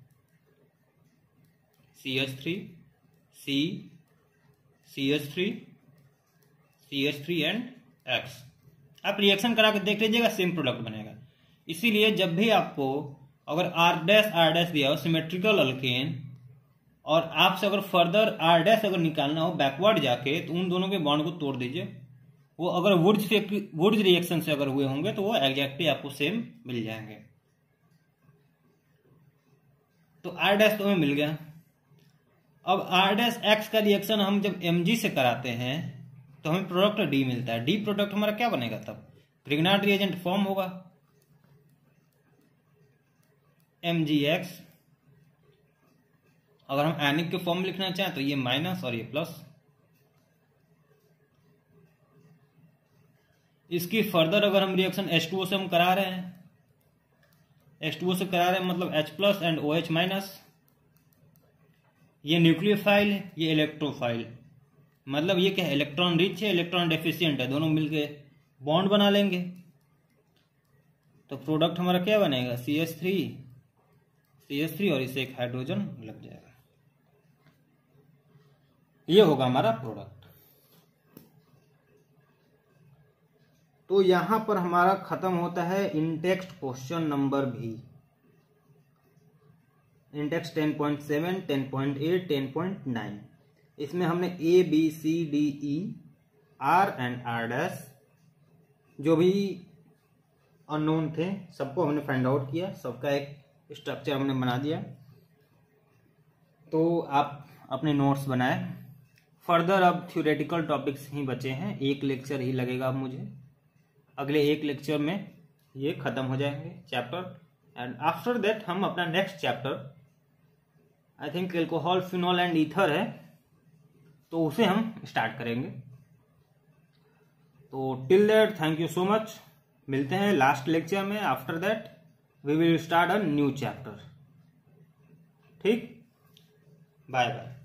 C H three C C H three C H three and X. आप रिएक्शन करा के देख लीजिएगा, सेम प्रोडक्ट बनेगा। इसीलिए जब भी आपको अगर आर डैश आर डैश दिया हो सिमेट्रिकल अल्केन, और आपसे अगर फर्दर आर डैश अगर निकालना हो बैकवर्ड जाके, तो उन दोनों के बॉन्ड को तोड़ दीजिए। वो अगर वुड्स से वुड्स रिएक्शन से अगर हुए होंगे तो वो एग्जैक्टली आपको सेम मिल जाएंगे। तो आर डैश तो हमें मिल गया। अब आर डैश एक्स का रिएक्शन हम जब एम जी से कराते हैं तो हमें प्रोडक्ट डी मिलता है। डी प्रोडक्ट हमारा क्या बनेगा, तब प्रिग्नाट रिएजेंट फॉर्म होगा एम जी एक्स। अगर हम एनिक के फॉर्म लिखना चाहें तो ये माइनस और ये प्लस। इसकी फर्दर अगर हम रिएक्शन एच टू ओ से हम करा रहे हैं, एच टू ओ से करा रहे हैं मतलब H plus and O H minus. ये न्यूक्लियोफाइल है, ये इलेक्ट्रोफाइल, मतलब ये क्या है, इलेक्ट्रॉन रिच है, इलेक्ट्रॉन डेफिशिएंट है, दोनों मिलके बॉन्ड बना लेंगे। तो प्रोडक्ट हमारा क्या बनेगा, C H three C H three और इसे एक हाइड्रोजन लग जाएगा। ये होगा हमारा प्रोडक्ट। तो यहां पर हमारा खत्म होता है इंटेक्स्ट क्वेश्चन नंबर भी। Intext ten point seven, ten point eight, ten point nine. इसमें हमने A B C D E R and R dash जो भी अननोन थे सबको हमने फाइंड आउट किया, सबका एक स्ट्रक्चर हमने बना दिया। तो आप अपने नोट्स बनाए। फर्दर अब थ्योरेटिकल टॉपिक्स ही बचे हैं, एक लेक्चर ही लगेगा मुझे। अगले एक लेक्चर में ये खत्म हो जाएंगे चैप्टर, एंड आफ्टर दैट हम अपना next chapter I think alcohol, phenol and ether है, तो उसे हम स्टार्ट करेंगे। तो till that thank you so much. मिलते हैं लास्ट लेक्चर में। After that we will start a new chapter. ठीक, बाय बाय।